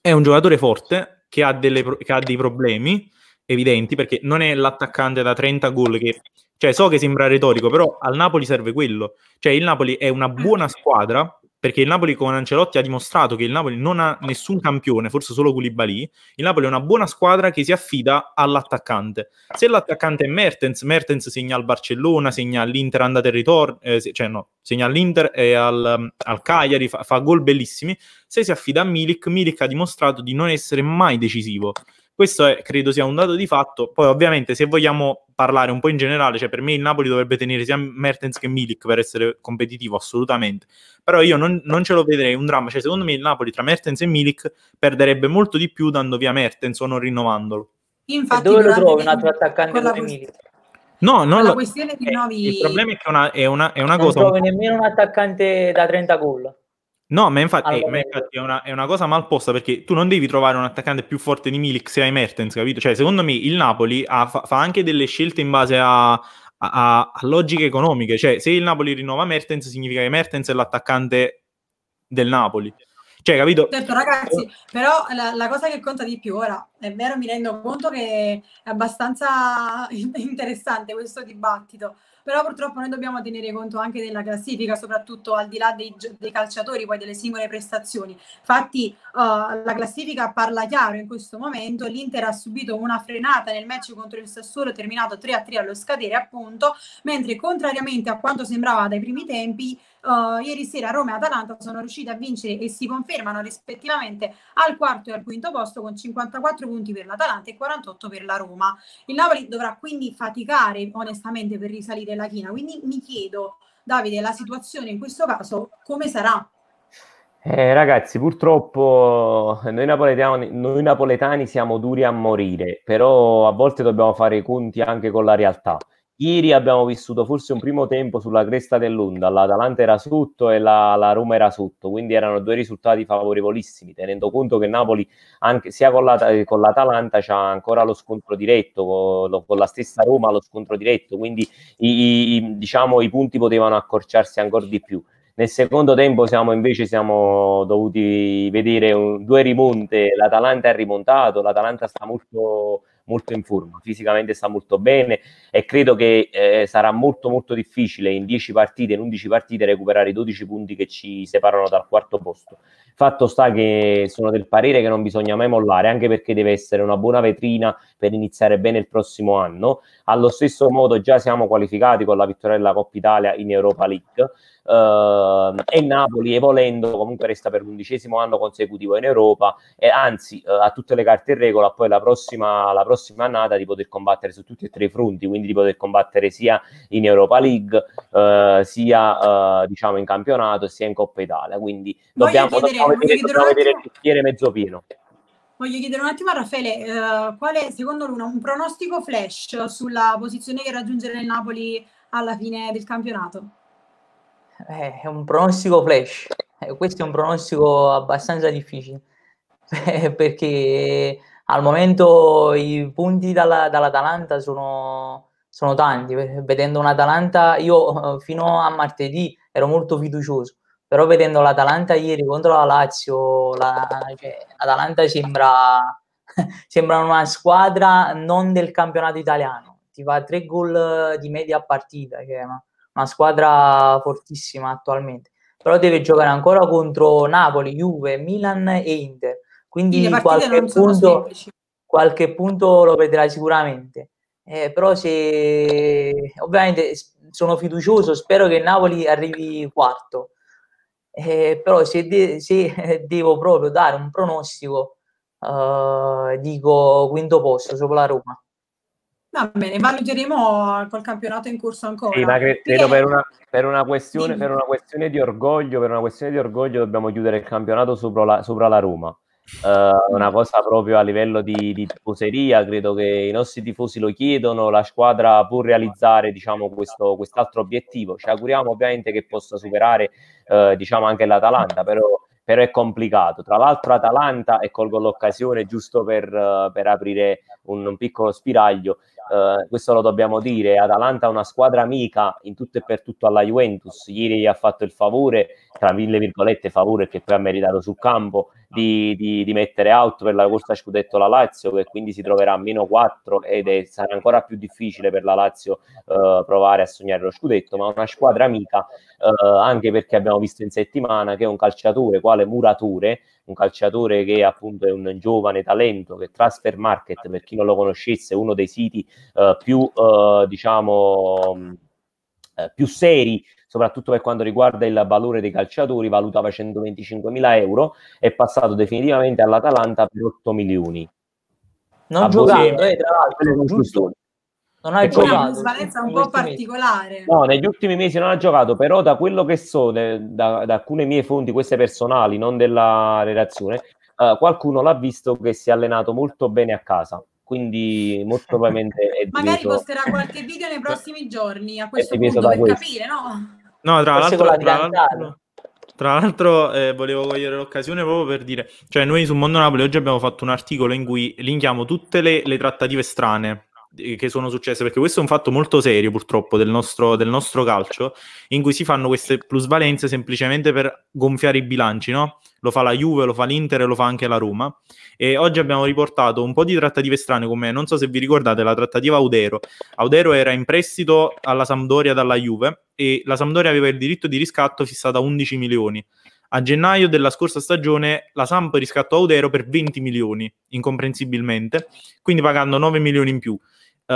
è un giocatore forte che ha dei problemi evidenti, perché non è l'attaccante da 30 gol che, cioè, so che sembra retorico, però al Napoli serve quello. Cioè, il Napoli è una buona squadra, perché il Napoli con Ancelotti ha dimostrato che il Napoli non ha nessun campione, forse solo Koulibaly. Il Napoli è una buona squadra che si affida all'attaccante. Se l'attaccante è Mertens segna al Barcellona, segna all'Inter andata e ritorno, segna all'Inter e al Cagliari, fa gol bellissimi. Se si affida a Milik ha dimostrato di non essere mai decisivo. Questo credo sia un dato di fatto. Poi ovviamente se vogliamo parlare un po' in generale, cioè per me il Napoli dovrebbe tenere sia Mertens che Milik per essere competitivo, assolutamente. Però io non ce lo vedrei un dramma. Cioè secondo me il Napoli tra Mertens e Milik perderebbe molto di più dando via Mertens o non rinnovandolo. Infatti, e dove lo trovi un altro attaccante come Milik? No, non la questione di il problema è che è una non cosa... Non trovi nemmeno un attaccante da 30 gol. No, ma infatti è una cosa mal posta, perché tu non devi trovare un attaccante più forte di Milik se hai Mertens, capito? Cioè, secondo me il Napoli fa anche delle scelte in base a logiche economiche. Cioè, se il Napoli rinnova Mertens, significa che Mertens è l'attaccante del Napoli. Cioè, capito? Certo, ragazzi, però la cosa che conta di più, ora, è vero, mi rendo conto che è abbastanza interessante questo dibattito, però purtroppo noi dobbiamo tenere conto anche della classifica, soprattutto al di là dei calciatori, poi delle singole prestazioni. Infatti la classifica parla chiaro in questo momento. L'Inter ha subito una frenata nel match contro il Sassuolo, terminato 3-3 allo scadere, appunto, mentre contrariamente a quanto sembrava dai primi tempi, ieri sera Roma e Atalanta sono riusciti a vincere e si confermano rispettivamente al quarto e al quinto posto, con 54 punti per l'Atalanta e 48 per la Roma. Il Napoli dovrà quindi faticare onestamente per risalire la china, quindi mi chiedo, Davide, la situazione in questo caso come sarà? Ragazzi, purtroppo noi napoletani siamo duri a morire, però a volte dobbiamo fare i conti anche con la realtà. Ieri abbiamo vissuto forse un primo tempo sulla cresta dell'onda, l'Atalanta era sotto e la Roma era sotto, quindi erano due risultati favorevolissimi, tenendo conto che Napoli, anche sia con l'Atalanta, c'ha ancora lo scontro diretto, con la stessa Roma lo scontro diretto, quindi diciamo, i punti potevano accorciarsi ancora di più. Nel secondo tempo siamo dovuti vedere due rimonte, l'Atalanta è rimontato, l'Atalanta sta molto, molto in forma, fisicamente sta molto bene e credo che sarà molto molto difficile in 10 partite, in 11 partite recuperare i 12 punti che ci separano dal quarto posto. Fatto sta che sono del parere che non bisogna mai mollare, anche perché deve essere una buona vetrina per iniziare bene il prossimo anno. Allo stesso modo già siamo qualificati con la vittoria della Coppa Italia in Europa League. E Napoli, volendo, comunque resta per l'11° anno consecutivo in Europa e anzi ha tutte le carte in regola poi la prossima annata di poter combattere su tutti e tre i fronti, quindi di poter combattere sia in Europa League sia diciamo in campionato sia in Coppa Italia, quindi dobbiamo vedere il bicchiere mezzo pieno. Voglio chiedere un attimo a Raffaele, qual è secondo lui un pronostico flash sulla posizione che raggiungerà il Napoli alla fine del campionato? È un pronostico flash, questo è un pronostico abbastanza difficile perché al momento i punti dall'Atalanta sono tanti. Vedendo un'Atalanta, io fino a martedì ero molto fiducioso, però vedendo l'Atalanta ieri contro la Lazio, l'Atalanta sembra una squadra non del campionato italiano, ti fa 3 gol di media a partita, cioè una squadra fortissima attualmente, però deve giocare ancora contro Napoli, Juve, Milan e Inter, quindi qualche punto lo vedrà sicuramente. Però se ovviamente sono fiducioso, spero che il Napoli arrivi quarto, però se devo proprio dare un pronostico, dico quinto posto sopra la Roma. Va bene, valuteremo col campionato in corso ancora. Sì, ma credo per una questione di orgoglio, dobbiamo chiudere il campionato sopra la Roma. Una cosa proprio a livello di tifoseria, credo che i nostri tifosi lo chiedono, la squadra può realizzare diciamo quest'altro obiettivo. Ci auguriamo ovviamente che possa superare diciamo anche l'Atalanta, però è complicato. Tra l'altro Atalanta, e colgo l'occasione giusto per aprire un piccolo spiraglio, questo lo dobbiamo dire, Atalanta è una squadra amica in tutto e per tutto alla Juventus, ieri gli ha fatto il favore, tra mille virgolette favore che poi ha meritato sul campo, di mettere out per la corsa scudetto la Lazio, che quindi si troverà a -4 ed sarà ancora più difficile per la Lazio provare a sognare lo scudetto, ma una squadra amica, anche perché abbiamo visto in settimana che un calciatore quale Murature, un calciatore che appunto è un giovane talento, che Transfer Market, per chi non lo conoscesse, è uno dei siti più più seri, soprattutto per quanto riguarda il valore dei calciatori, valutava 125.000 euro, è passato definitivamente all'Atalanta per 8 milioni. Non giocando, tra l'altro, giusto? Non ha giocato. Una plusvalenza un po' particolare. No, negli ultimi mesi non ha giocato, però da quello che so, da alcune mie fonti, queste personali, non della redazione, qualcuno l'ha visto che si è allenato molto bene a casa. Quindi molto probabilmente è magari posterà qualche video nei prossimi giorni a questo dipeso punto da per questo. capire, no? No, tra l'altro volevo cogliere l'occasione proprio per dire, cioè noi su Mondo Napoli oggi abbiamo fatto un articolo in cui linkiamo tutte le trattative strane che sono successe, perché questo è un fatto molto serio purtroppo del nostro calcio, in cui si fanno queste plusvalenze semplicemente per gonfiare i bilanci, no? Lo fa la Juve, lo fa l'Inter e lo fa anche la Roma, e oggi abbiamo riportato un po' di trattative strane, come non so se vi ricordate la trattativa Audero era in prestito alla Sampdoria dalla Juve e la Sampdoria aveva il diritto di riscatto fissato a 11 milioni. A gennaio della scorsa stagione la Samp riscattò Audero per 20 milioni, incomprensibilmente, quindi pagando 9 milioni in più.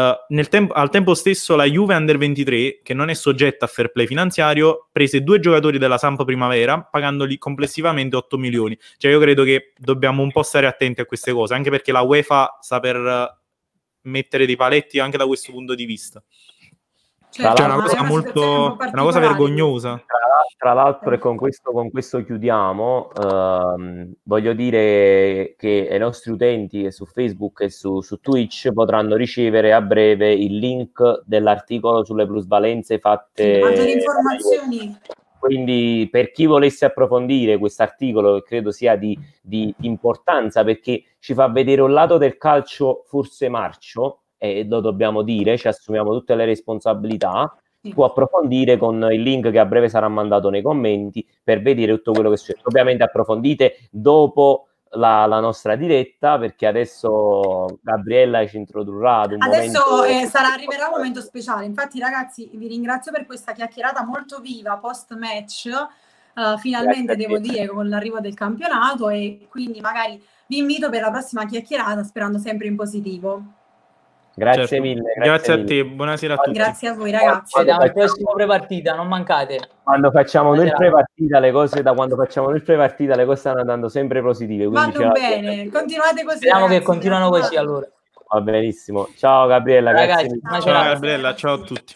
Al tempo stesso la Juve Under 23, che non è soggetta a fair play finanziario, prese 2 giocatori della Samp Primavera pagandoli complessivamente 8 milioni. Cioè io credo che dobbiamo un po' stare attenti a queste cose, anche perché la UEFA sa per mettere dei paletti anche da questo punto di vista. Certo, è una cosa una cosa vergognosa. Tra l'altro, e con questo chiudiamo, voglio dire che ai nostri utenti su Facebook e su Twitch potranno ricevere a breve il link dell'articolo sulle plusvalenze fatte. Maggiori informazioni. Quindi per chi volesse approfondire questo articolo, che credo sia di importanza, perché ci fa vedere un lato del calcio forse marcio, e lo dobbiamo dire, ci assumiamo tutte le responsabilità, può approfondire con il link che a breve sarà mandato nei commenti per vedere tutto quello che succede. Ovviamente approfondite dopo la nostra diretta, perché adesso Gabriella ci introdurrà ad un adesso momento... arriverà un momento speciale. Infatti ragazzi vi ringrazio per questa chiacchierata molto viva post match, finalmente devo dire, con l'arrivo del campionato, e quindi magari vi invito per la prossima chiacchierata, sperando sempre in positivo. Grazie certo. mille. Grazie a te, buonasera a tutti. Grazie a voi ragazzi. Ci vediamo al prossimo prepartita, non mancate. Quando facciamo noi il prepartita, le cose stanno andando sempre positive. Vanno bene, continuate così. Speriamo che continuano così allora. Va benissimo. Ciao Gabriella, ragazzi. Ciao Gabriella, ciao a tutti.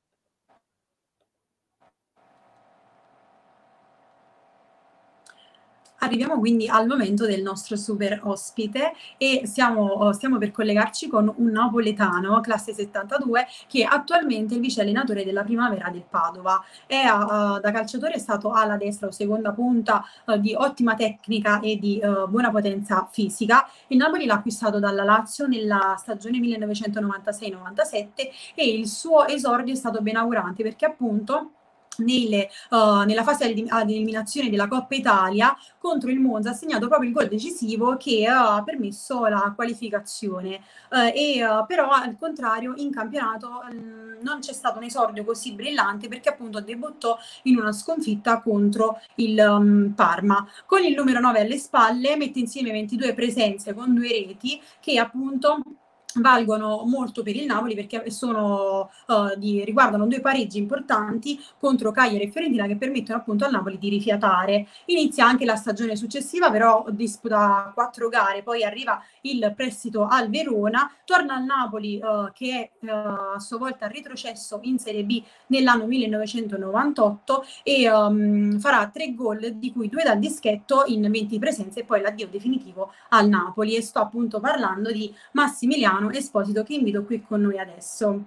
Arriviamo quindi al momento del nostro super ospite e stiamo per collegarci con un napoletano, classe 72, che attualmente è il vice allenatore della Primavera del Padova. Da calciatore è stato ala destra o seconda punta di ottima tecnica e di buona potenza fisica. Il Napoli l'ha acquistato dalla Lazio nella stagione 1996-97 e il suo esordio è stato benaugurante, perché appunto nella fase ad eliminazione della Coppa Italia contro il Monza ha segnato proprio il gol decisivo che ha permesso la qualificazione, però al contrario in campionato non c'è stato un esordio così brillante, perché appunto debuttò in una sconfitta contro il Parma. Con il numero 9 alle spalle mette insieme 22 presenze con 2 reti che appunto valgono molto per il Napoli, perché riguardano 2 pareggi importanti contro Cagliari e Fiorentina che permettono appunto al Napoli di rifiatare. Inizia anche la stagione successiva, però disputa 4 gare, poi arriva il prestito al Verona, torna al Napoli che è a sua volta retrocesso in Serie B nell'anno 1998 e farà 3 gol, di cui 2 dal dischetto in 20 presenze, e poi l'addio definitivo al Napoli. E sto appunto parlando di Massimiliano Esposito, che invito qui con noi adesso.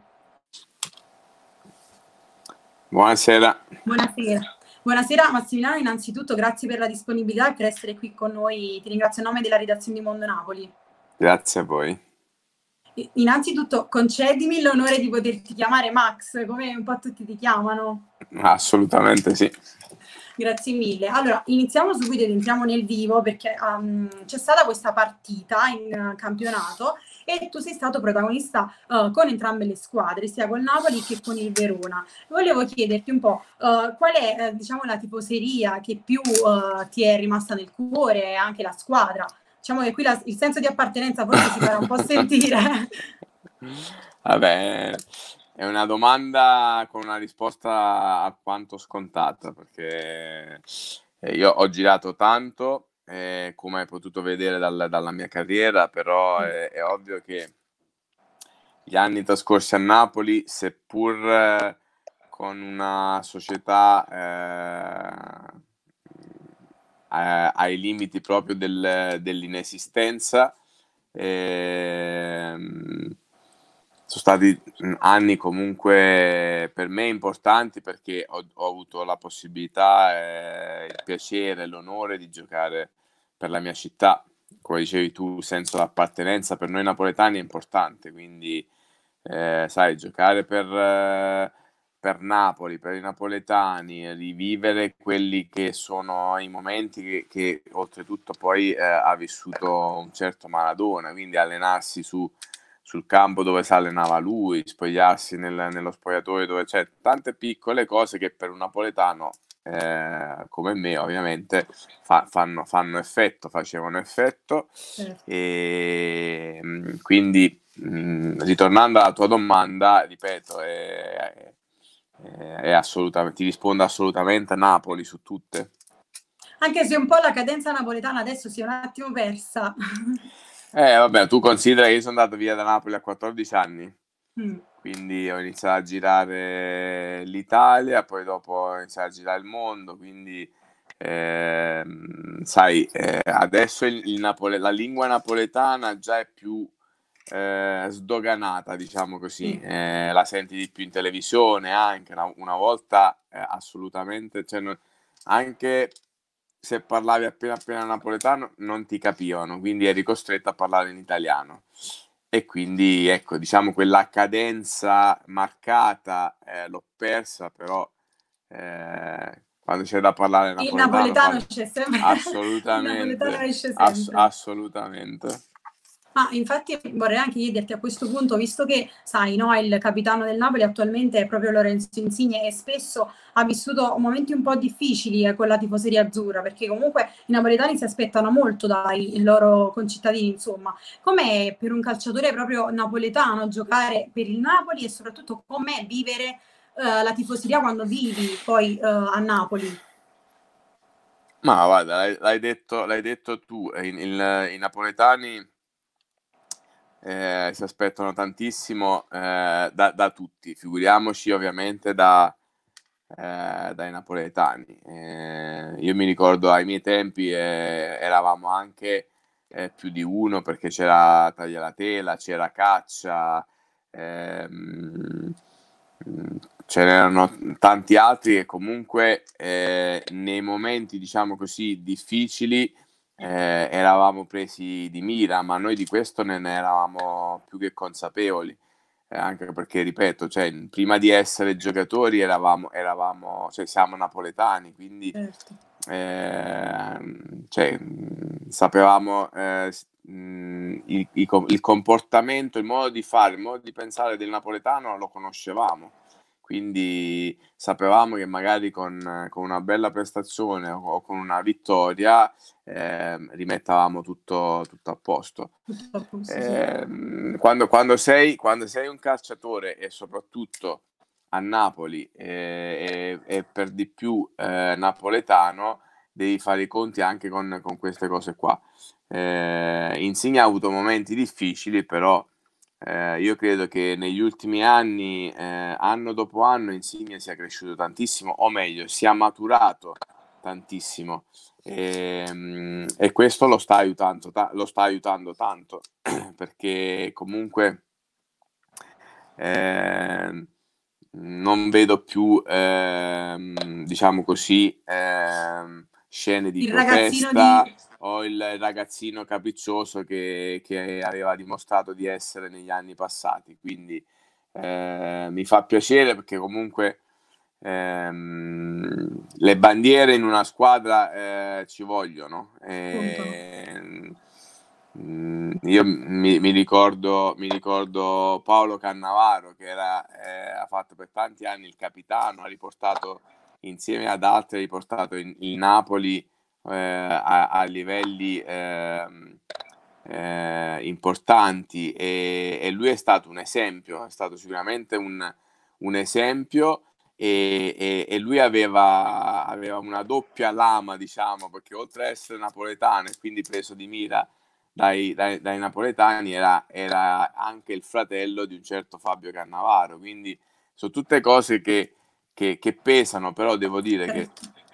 Buonasera. Buonasera Massimiliano, innanzitutto grazie per la disponibilità e per essere qui con noi. Ti ringrazio a nome della redazione di Mondo Napoli. Grazie a voi. Innanzitutto concedimi l'onore di poterti chiamare Max, come un po' tutti ti chiamano. Assolutamente sì. Grazie mille. Allora, iniziamo subito ed entriamo nel vivo perché c'è stata questa partita in campionato e tu sei stato protagonista con entrambe le squadre, sia col Napoli che con il Verona. Volevo chiederti un po' qual è diciamo, la tifoseria che più ti è rimasta nel cuore e anche la squadra. Diciamo che qui il senso di appartenenza forse si farà un po' sentire. Vabbè, è una domanda con una risposta alquanto scontata, perché io ho girato tanto, come hai potuto vedere dalla mia carriera, però è ovvio che gli anni trascorsi a Napoli, seppur con una società ai limiti proprio dell'inesistenza, sono stati anni comunque per me importanti, perché ho avuto la possibilità, il piacere e l'onore di giocare per la mia città. Come dicevi tu, il senso d'appartenenza per noi napoletani è importante, quindi sai, giocare per Napoli, per i napoletani, rivivere quelli che sono i momenti che oltretutto poi ha vissuto un certo Maradona, quindi allenarsi sul campo dove si allenava lui, spogliarsi nello spogliatoio dove c'è tante piccole cose che per un napoletano come me ovviamente fanno effetto, facevano effetto. E quindi ritornando alla tua domanda, ripeto, è assolutamente, ti rispondo assolutamente Napoli su tutte. Anche se un po' la cadenza napoletana adesso si è un attimo persa. Vabbè, tu considera che io sono andato via da Napoli a 14 anni, quindi ho iniziato a girare l'Italia, poi dopo ho iniziato a girare il mondo, quindi sai, adesso la lingua napoletana già è più sdoganata, diciamo così, la senti di più in televisione anche, una volta assolutamente, cioè, anche se parlavi appena napoletano non ti capivano, quindi eri costretto a parlare in italiano, e quindi ecco, diciamo quella cadenza marcata l'ho persa, però quando c'è da parlare napoletano, il napoletano c'è sempre. Assolutamente, Il napoletano esce sempre. Assolutamente. Ma infatti vorrei anche chiederti a questo punto, visto che sai, no, il capitano del Napoli attualmente è proprio Lorenzo Insigne e spesso ha vissuto momenti un po' difficili con la tifoseria azzurra, perché comunque i napoletani si aspettano molto dai loro concittadini, insomma. Com'è per un calciatore proprio napoletano giocare per il Napoli e soprattutto com'è vivere la tifoseria quando vivi poi a Napoli? Ma guarda, l'hai detto tu, i napoletani si aspettano tantissimo da tutti, figuriamoci ovviamente dai napoletani. Io mi ricordo ai miei tempi eravamo anche più di uno, perché c'era Tagliatella, c'era Caccia, ce n'erano tanti altri che comunque nei momenti, diciamo così, difficili eravamo presi di mira, ma noi di questo ne eravamo più che consapevoli, anche perché, ripeto, cioè, prima di essere giocatori eravamo cioè, siamo napoletani, quindi cioè, sapevamo il comportamento, il modo di fare, il modo di pensare del napoletano lo conoscevamo. Quindi sapevamo che magari con una bella prestazione o con una vittoria rimettavamo tutto a posto. Quando sei un calciatore e soprattutto a Napoli e per di più napoletano, devi fare i conti anche con queste cose qua. Insigne ha avuto momenti difficili, però io credo che negli ultimi anni, anno dopo anno, Insigne sia cresciuto tantissimo, o meglio, sia maturato tantissimo, e questo lo sta aiutando tanto, perché comunque non vedo più, diciamo così, scene di protesta. o il ragazzino capriccioso che aveva dimostrato di essere negli anni passati. Quindi mi fa piacere, perché comunque le bandiere in una squadra ci vogliono. Io mi ricordo Paolo Cannavaro, che ha fatto per tanti anni il capitano, ha riportato insieme ad altri, ha riportato il Napoli a livelli importanti, e lui è stato un esempio, è stato sicuramente un esempio, e lui aveva una doppia lama, diciamo, perché oltre a essere napoletano e quindi preso di mira dai napoletani, era anche il fratello di un certo Fabio Cannavaro. Quindi sono tutte cose che pesano, però devo dire che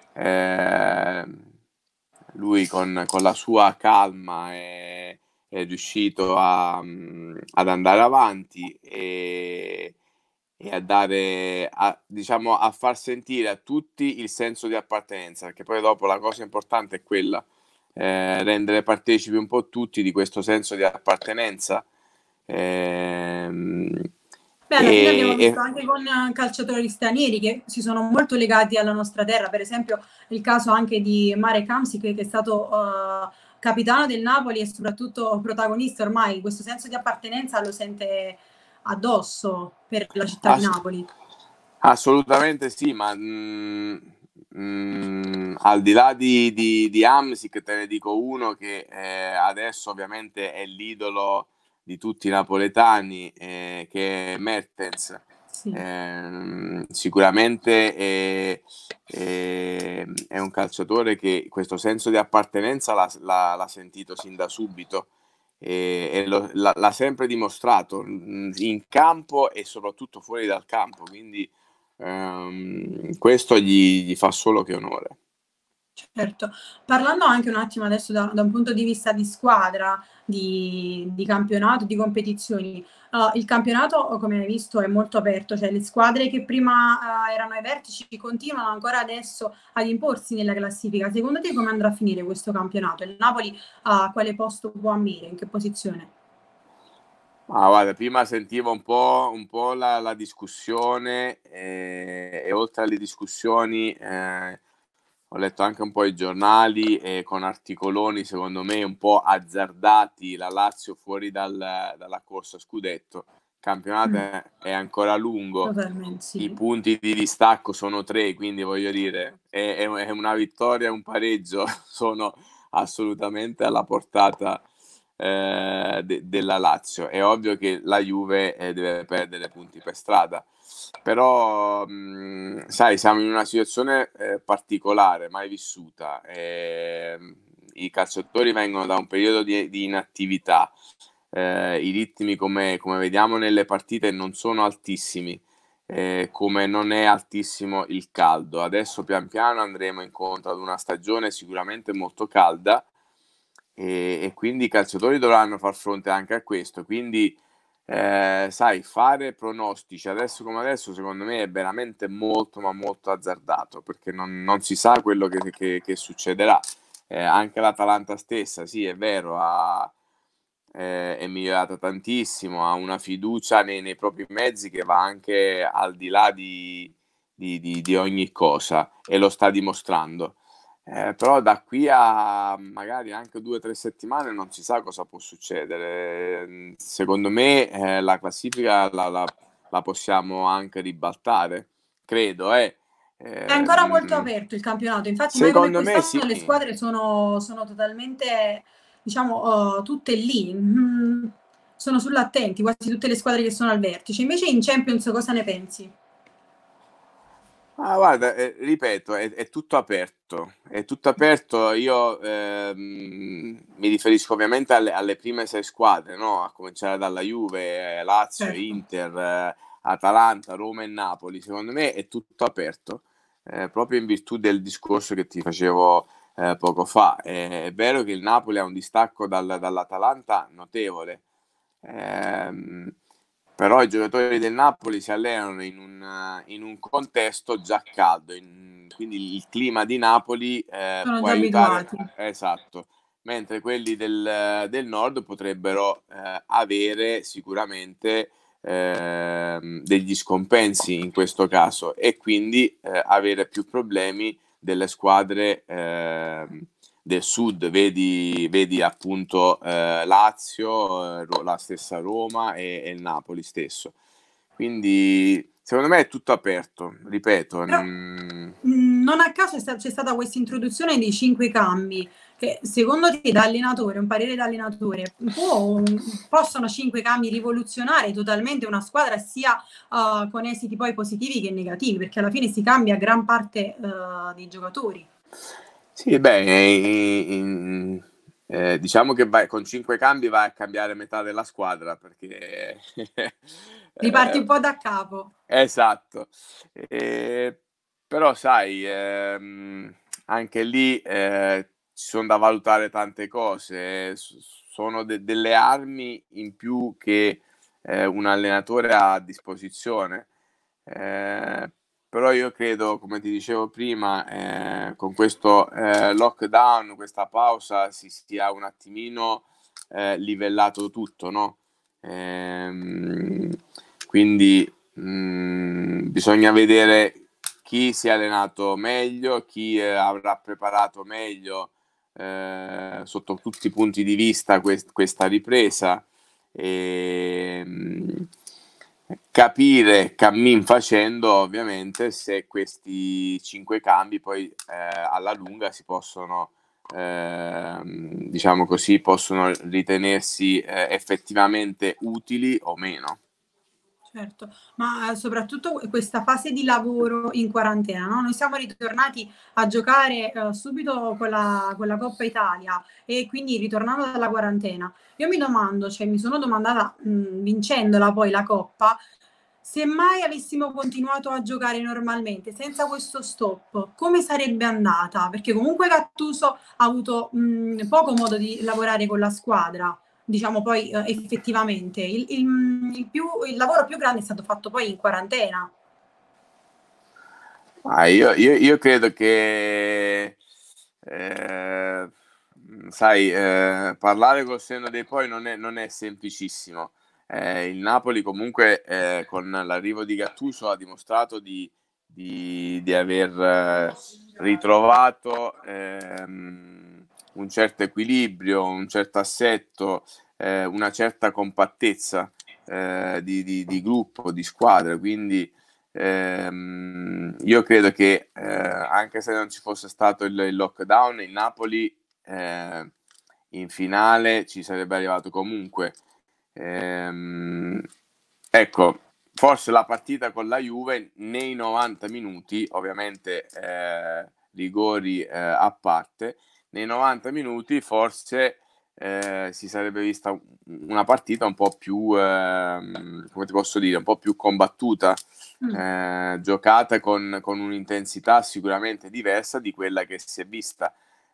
lui con la sua calma è riuscito ad andare avanti e diciamo, a far sentire a tutti il senso di appartenenza, perché poi dopo la cosa importante è quella, rendere partecipi un po' tutti di questo senso di appartenenza. Alla fine abbiamo visto anche con calciatori stranieri che si sono molto legati alla nostra terra, per esempio il caso anche di Marek Hamsik, che è stato capitano del Napoli e soprattutto protagonista. Ormai questo senso di appartenenza lo sente addosso per la città di Napoli. Assolutamente sì, ma al di là di Hamsik, te ne dico uno che adesso ovviamente è l'idolo di tutti i napoletani, che è Mertens. Sì. Sicuramente è un calciatore che questo senso di appartenenza l'ha sentito sin da subito, e l'ha sempre dimostrato in campo e soprattutto fuori dal campo, quindi questo gli fa solo che onore. Certo, parlando anche un attimo adesso da un punto di vista di squadra, di campionato, di competizioni, il campionato, come hai visto, è molto aperto, cioè le squadre che prima erano ai vertici continuano ancora adesso ad imporsi nella classifica. Secondo te come andrà a finire questo campionato? Il Napoli a quale posto può ambire? In che posizione? Guarda, prima sentivo un po' la discussione, e oltre alle discussioni ho letto anche un po' i giornali, con articoloni secondo me un po' azzardati, la Lazio fuori dalla corsa scudetto. Il campionato è ancora lungo, sì. I punti di distacco sono 3, quindi voglio dire, è una vittoria e un pareggio sono assolutamente alla portata della Lazio. È ovvio che la Juve deve perdere punti per strada, però sai, siamo in una situazione particolare, mai vissuta. I calciatori vengono da un periodo di inattività, i ritmi come vediamo nelle partite non sono altissimi, come non è altissimo il caldo. Adesso pian piano andremo incontro ad una stagione sicuramente molto calda, e quindi i calciatori dovranno far fronte anche a questo. Quindi sai, fare pronostici adesso come adesso secondo me è veramente molto ma molto azzardato, perché non si sa quello che succederà. Anche l'Atalanta stessa, sì, è vero, è migliorata tantissimo, ha una fiducia nei propri mezzi che va anche al di là di ogni cosa, e lo sta dimostrando. Però da qui a magari anche 2 o 3 settimane non si sa cosa può succedere. Secondo me la classifica la possiamo anche ribaltare, credo. È ancora molto aperto il campionato, infatti mai come quest'anno le squadre sono totalmente, diciamo, tutte lì, sono sull'attenti, quasi tutte le squadre che sono al vertice. Invece in Champions cosa ne pensi? Guarda, ripeto, è tutto aperto, è tutto aperto. Io mi riferisco ovviamente alle prime 6 squadre, no? A cominciare dalla Juve, Lazio, Certo. Inter, Atalanta, Roma e Napoli. Secondo me è tutto aperto, proprio in virtù del discorso che ti facevo poco fa. È vero che il Napoli ha un distacco dall'Atalanta notevole, però i giocatori del Napoli si allenano in un contesto già caldo, quindi il clima di Napoli Sono può già aiutare, abituati. esatto, mentre quelli del nord potrebbero avere sicuramente degli scompensi in questo caso, e quindi avere più problemi delle squadre del sud, vedi appunto Lazio, la stessa Roma e il Napoli stesso. Quindi secondo me è tutto aperto, ripeto. Però, non a caso c'è stata questa introduzione dei 5 cambi, che secondo te, da allenatore, un parere da allenatore, possono 5 cambi rivoluzionare totalmente una squadra, sia con esiti poi positivi che negativi, perché alla fine si cambia gran parte dei giocatori. Sì, beh, diciamo che con 5 cambi vai a cambiare metà della squadra, perché Riparti un po' da capo. esatto. Però sai, anche lì ci sono da valutare tante cose, sono delle armi in più che un allenatore ha a disposizione. Però io credo, come ti dicevo prima, con questo lockdown, questa pausa, si sia un attimino livellato tutto, no? Quindi bisogna vedere chi si è allenato meglio, chi avrà preparato meglio sotto tutti i punti di vista questa ripresa, e capire cammin facendo ovviamente se questi 5 cambi poi alla lunga si possono diciamo così, possono ritenersi effettivamente utili o meno. Certo, ma soprattutto questa fase di lavoro in quarantena, no? Noi siamo ritornati a giocare subito con la Coppa Italia, e quindi ritornando dalla quarantena, io mi domando, cioè mi sono domandata, vincendola poi la Coppa, se mai avessimo continuato a giocare normalmente, senza questo stop, come sarebbe andata? Perché comunque Gattuso ha avuto poco modo di lavorare con la squadra, diciamo poi effettivamente. Il lavoro più grande è stato fatto poi in quarantena. Io credo che sai, parlare col senno dei poi non è semplicissimo. Il Napoli comunque con l'arrivo di Gattuso ha dimostrato di aver ritrovato un certo equilibrio, un certo assetto, una certa compattezza di gruppo, di squadra. Quindi io credo che anche se non ci fosse stato il lockdown, il Napoli in finale ci sarebbe arrivato comunque. Ecco, forse la partita con la Juve nei 90 minuti, ovviamente rigori a parte, nei 90 minuti forse si sarebbe vista una partita un po' più, come ti posso dire, un po' più combattuta, giocata con un'intensità sicuramente diversa di quella che si è vista.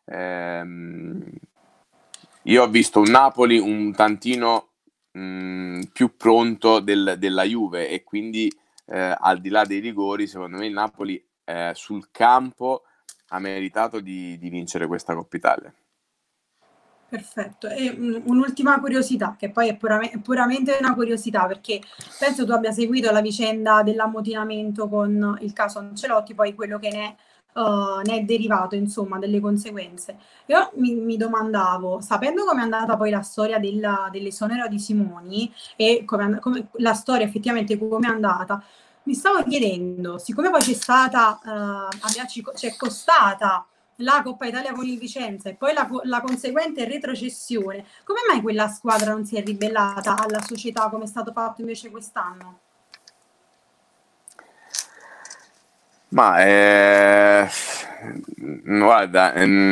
Io ho visto un Napoli un tantino più pronto della Juve, e quindi al di là dei rigori, secondo me il Napoli sul campo ha meritato di vincere questa Coppa Italia. Perfetto. E un'ultima curiosità, che poi è puramente una curiosità, perché penso tu abbia seguito la vicenda dell'ammutinamento con il caso Ancelotti, poi quello che ne è derivato, insomma, delle conseguenze. Io mi domandavo, sapendo come è andata poi la storia dell'esonero di Simoni e come la storia effettivamente come è andata, mi stavo chiedendo, siccome poi c'è stata, c'è costata la Coppa Italia con il Vicenza e poi la conseguente retrocessione, come mai quella squadra non si è ribellata alla società come è stato fatto invece quest'anno? Ma guarda,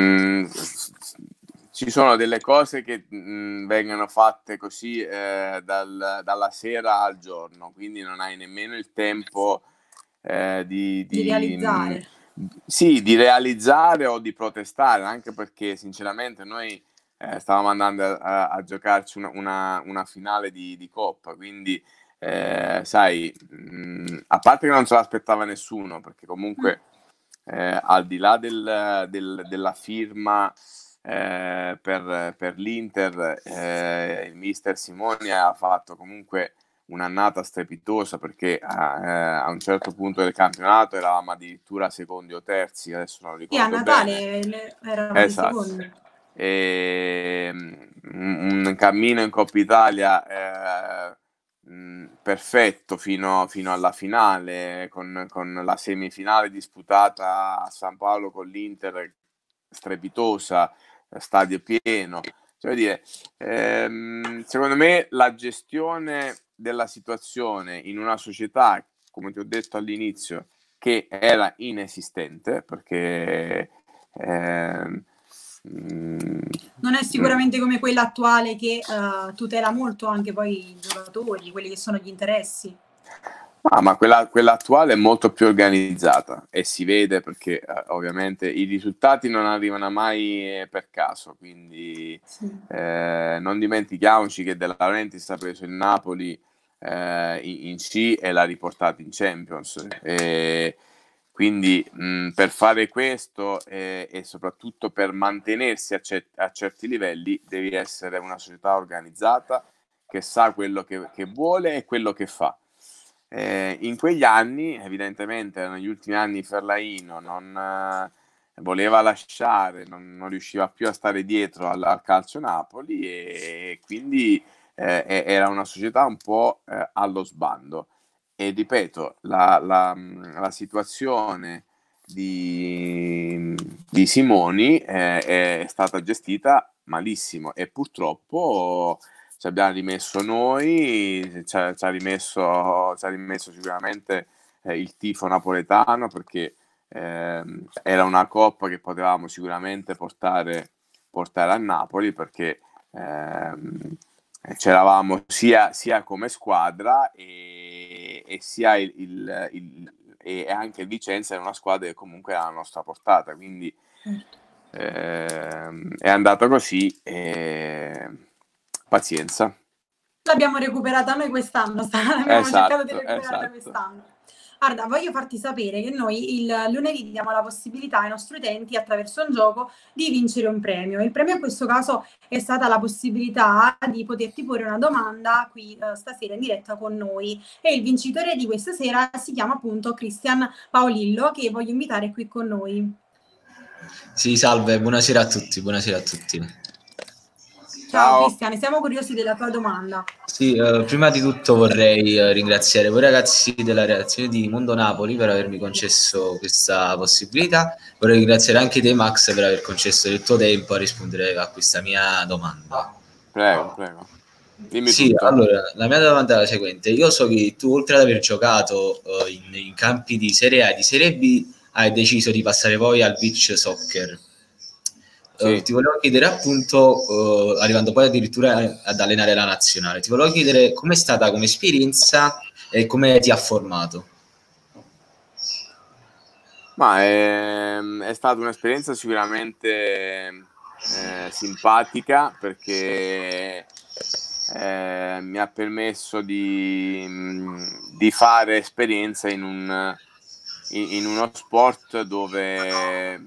ci sono delle cose che vengono fatte così dalla sera al giorno, quindi non hai nemmeno il tempo di realizzare. Sì, di realizzare o di protestare, anche perché sinceramente noi stavamo andando a giocarci una finale di Coppa, quindi sai, a parte che non se l'aspettava nessuno, perché comunque al di là della firma per l'Inter, il mister Simoni ha fatto comunque un'annata strepitosa, perché a un certo punto del campionato eravamo addirittura secondi o terzi, adesso non lo Sì, a ricordo bene. Natale eravamo i Esatto. secondi. Un cammino in Coppa Italia perfetto fino alla finale, con la semifinale disputata a San Paolo con l'Inter strepitosa, stadio pieno. Cioè, dire, secondo me la gestione della situazione in una società, come ti ho detto all'inizio, che era inesistente, perché non è sicuramente come quella attuale, che tutela molto anche poi i giocatori, quelli che sono gli interessi. Ma quella attuale è molto più organizzata, e si vede, perché ovviamente i risultati non arrivano mai per caso, quindi Sì. non dimentichiamoci che De Laurentiis ha preso il Napoli in C e l'ha riportato in Champions, quindi per fare questo e soprattutto per mantenersi a certi livelli devi essere una società organizzata, che sa quello che vuole e quello che fa. In quegli anni, evidentemente, negli ultimi anni, Ferlaino non voleva lasciare, non riusciva più a stare dietro al calcio Napoli, e quindi era una società un po' allo sbando. E ripeto, la situazione di Simoni è stata gestita malissimo, e purtroppo ci abbiamo rimesso noi, ci ha rimesso sicuramente il tifo napoletano, perché era una coppa che potevamo sicuramente portare a Napoli, perché c'eravamo sia come squadra, e sia e anche il Vicenza era una squadra che comunque era alla nostra portata, quindi è andata così, pazienza. L'abbiamo recuperata noi quest'anno, abbiamo cercato di recuperarla quest'anno. Guarda, voglio farti sapere che noi il lunedì diamo la possibilità ai nostri utenti, attraverso un gioco, di vincere un premio. Il premio in questo caso è stata la possibilità di poterti porre una domanda qui stasera in diretta con noi, e il vincitore di questa sera si chiama appunto Cristian Paolillo, che voglio invitare qui con noi. Sì, salve, buonasera a tutti, buonasera a tutti. Ciao Cristian, siamo curiosi della tua domanda. Sì, prima di tutto vorrei ringraziare voi ragazzi della redazione di Mondo Napoli per avermi concesso questa possibilità. Vorrei ringraziare anche te, Max, per aver concesso il tuo tempo a rispondere a questa mia domanda. Prego. Dimmi sì, tutto. Allora, la mia domanda è la seguente. Io so che tu, oltre ad aver giocato in campi di Serie A e di Serie B, hai deciso di passare poi al beach soccer. Sì. Ti volevo chiedere appunto, arrivando poi addirittura ad allenare la nazionale, ti volevo chiedere com'è stata come esperienza e come ti ha formato. Ma è stata un'esperienza sicuramente simpatica, perché mi ha permesso di fare esperienza in uno sport dove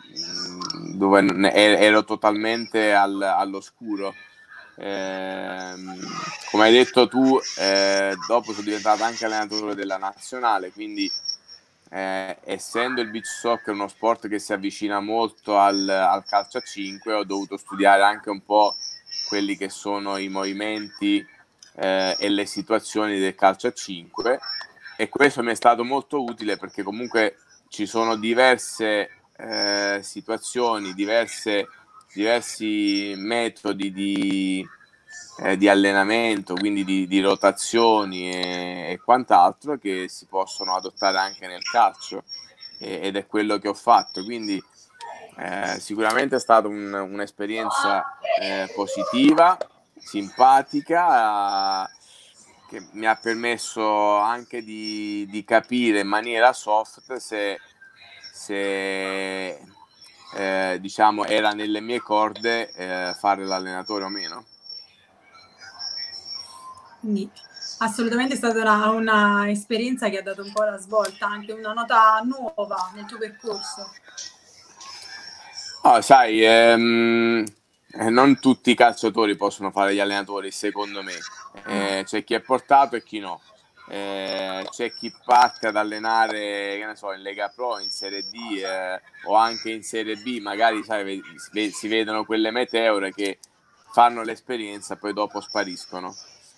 ero totalmente all'oscuro. Come hai detto tu, dopo sono diventato anche allenatore della nazionale, quindi essendo il beach soccer uno sport che si avvicina molto al calcio a 5, ho dovuto studiare anche un po' quelli che sono i movimenti e le situazioni del calcio a 5, e questo mi è stato molto utile, perché comunque ci sono diverse situazioni, diversi metodi di allenamento, quindi di rotazioni e quant'altro, che si possono adottare anche nel calcio, ed è quello che ho fatto. Quindi sicuramente è stata un'esperienza positiva, simpatica, che mi ha permesso anche di capire in maniera soft se diciamo era nelle mie corde fare l'allenatore o meno. Quindi assolutamente è stata una esperienza che ha dato un po' la svolta, anche una nota nuova nel tuo percorso. Oh, sai, non tutti i calciatori possono fare gli allenatori, secondo me. C'è chi è portato e chi no. C'è chi parte ad allenare, che ne so, in Lega Pro, in Serie D o anche in Serie B, magari sai, si vedono quelle meteore che fanno l'esperienza, poi dopo spariscono.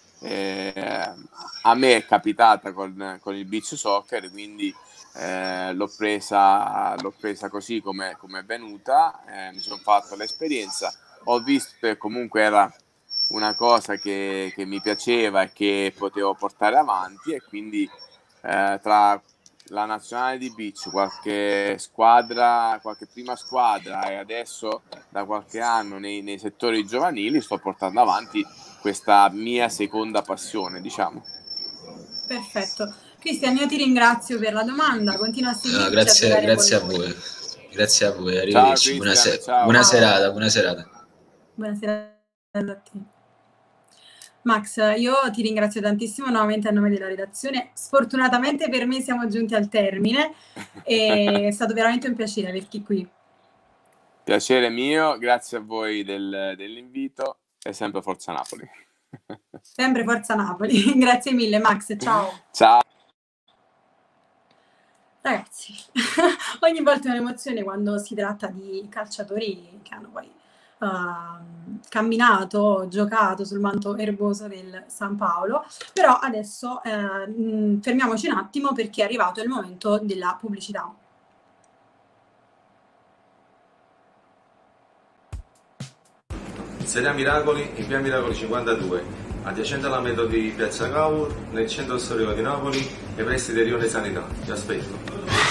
A me è capitata con il beach soccer, quindi l'ho presa così come è venuta, mi sono fatto l'esperienza, ho visto che comunque era una cosa che mi piaceva e che potevo portare avanti, e quindi tra la nazionale di beach, qualche prima squadra, e adesso da qualche anno nei settori giovanili sto portando avanti questa mia seconda passione, diciamo. Perfetto. Cristian, io ti ringrazio per la domanda, continua a seguirci. Grazie a voi. Grazie a voi, arrivederci. Ciao, buona serata. Buona serata a te. Max, io ti ringrazio tantissimo nuovamente a nome della redazione. Sfortunatamente per me siamo giunti al termine e è stato veramente un piacere averti qui. Piacere mio, grazie a voi dell'invito e sempre Forza Napoli. Sempre Forza Napoli. Grazie mille Max, ciao. Ciao. Ragazzi, ogni volta è un'emozione quando si tratta di calciatori che hanno poi camminato, giocato sul manto erboso del San Paolo, però adesso fermiamoci un attimo perché è arrivato il momento della pubblicità. Serie A Miracoli in via Miracoli 52, adiacente alla metro di Piazza Cavour, nel centro storico di Napoli, e pressi di Rione Sanità. Vi aspetto.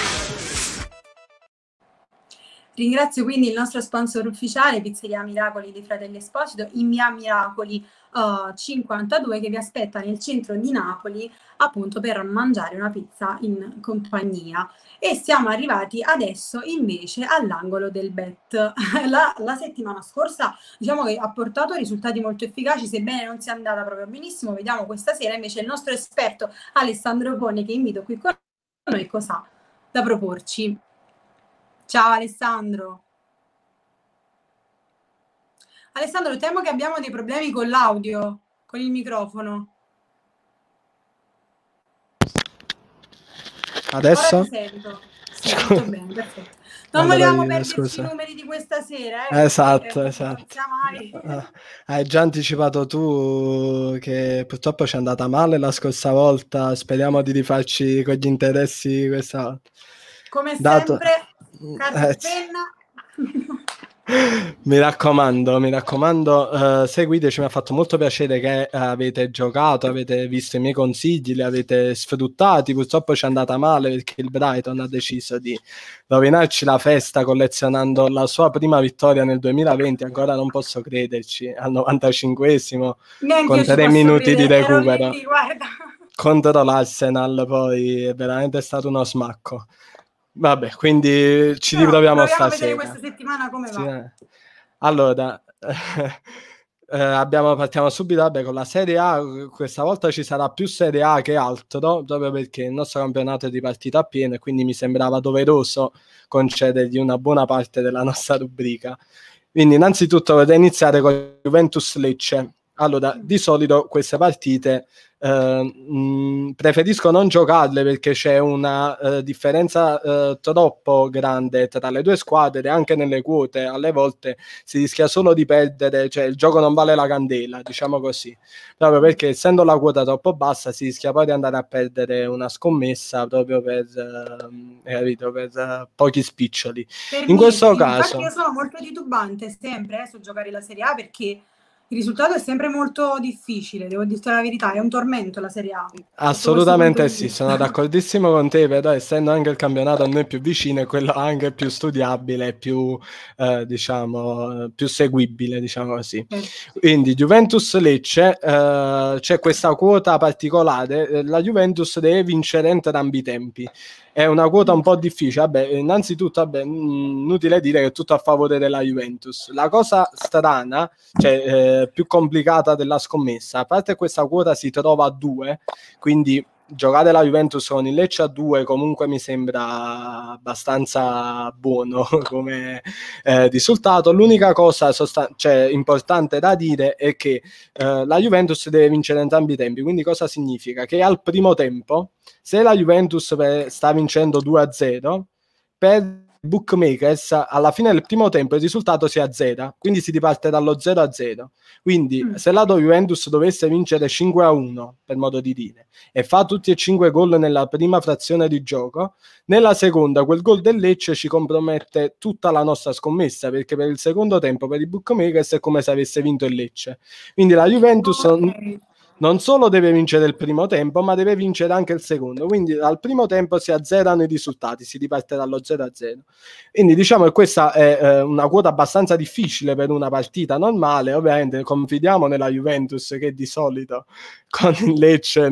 Ringrazio quindi il nostro sponsor ufficiale, Pizzeria Miracoli dei Fratelli Esposito, in via Miracoli 52, che vi aspetta nel centro di Napoli appunto per mangiare una pizza in compagnia. E siamo arrivati adesso invece all'angolo del bet. La settimana scorsa diciamo che ha portato risultati molto efficaci, sebbene non sia andata proprio benissimo. Vediamo questa sera invece il nostro esperto Alessandro Pone, che invito qui con noi, cosa da proporci. Ciao Alessandro. Alessandro, temo che abbiamo dei problemi con l'audio, con il microfono. Adesso? Ora ti sento. Sì, tutto bene, perfetto. Non volevamo perderci i numeri di questa sera. Esatto. Hai già anticipato tu che purtroppo ci è andata male la scorsa volta, speriamo di rifarci con gli interessi questa volta. Come sempre, carta e penna. Mi raccomando, seguiteci, mi ha fatto molto piacere che avete giocato, avete visto i miei consigli, li avete sfruttati. Purtroppo ci è andata male perché il Brighton ha deciso di rovinarci la festa collezionando la sua prima vittoria nel 2020, ancora non posso crederci, al 95esimo con 3 minuti di recupero lì, guarda. contro l'Arsenal, poi è veramente stato uno smacco. Vabbè, quindi ci riproviamo stasera. Questa settimana come va. Allora, partiamo subito con la Serie A. Questa volta ci sarà più Serie A che altro, proprio perché il nostro campionato è ripartito a pieno e quindi mi sembrava doveroso concedergli una buona parte della nostra rubrica. Quindi innanzitutto vorrei iniziare con Juventus Lecce. Allora, di solito queste partite preferisco non giocarle perché c'è una differenza troppo grande tra le due squadre, anche nelle quote alle volte si rischia solo di perdere, cioè il gioco non vale la candela, diciamo così, proprio perché essendo la quota troppo bassa si rischia poi di andare a perdere una scommessa proprio per pochi spiccioli. In questo caso io sono molto titubante sempre su giocare la Serie A perché il risultato è sempre molto difficile, devo dirti la verità, è un tormento la Serie A. Assolutamente sì, sono d'accordissimo con te, però essendo anche il campionato a noi più vicino è quello anche più studiabile, più diciamo più seguibile, diciamo così. Quindi Juventus Lecce, c'è questa quota particolare, la Juventus deve vincere entrambi i tempi. È una quota un po' difficile, innanzitutto inutile dire che è tutto a favore della Juventus. La cosa strana, cioè più complicata della scommessa, a parte questa quota si trova a 2, quindi giocare la Juventus con il Lecce a 2 comunque mi sembra abbastanza buono come risultato. L'unica cosa importante da dire è che la Juventus deve vincere entrambi i tempi, quindi cosa significa? Che al primo tempo, se la Juventus sta vincendo 2-0, per bookmakers alla fine del primo tempo il risultato si azzera, quindi si riparte dallo 0-0. Quindi se la Juventus dovesse vincere 5-1 per modo di dire e fa tutti e 5 gol nella prima frazione di gioco, nella seconda quel gol del Lecce ci compromette tutta la nostra scommessa, perché per il secondo tempo per i bookmakers è come se avesse vinto il Lecce. Quindi la Juventus non solo deve vincere il primo tempo, ma deve vincere anche il secondo. Quindi al primo tempo si azzerano i risultati, si riparte dallo 0-0. Quindi diciamo che questa è una quota abbastanza difficile per una partita normale. Ovviamente confidiamo nella Juventus, che di solito con il Lecce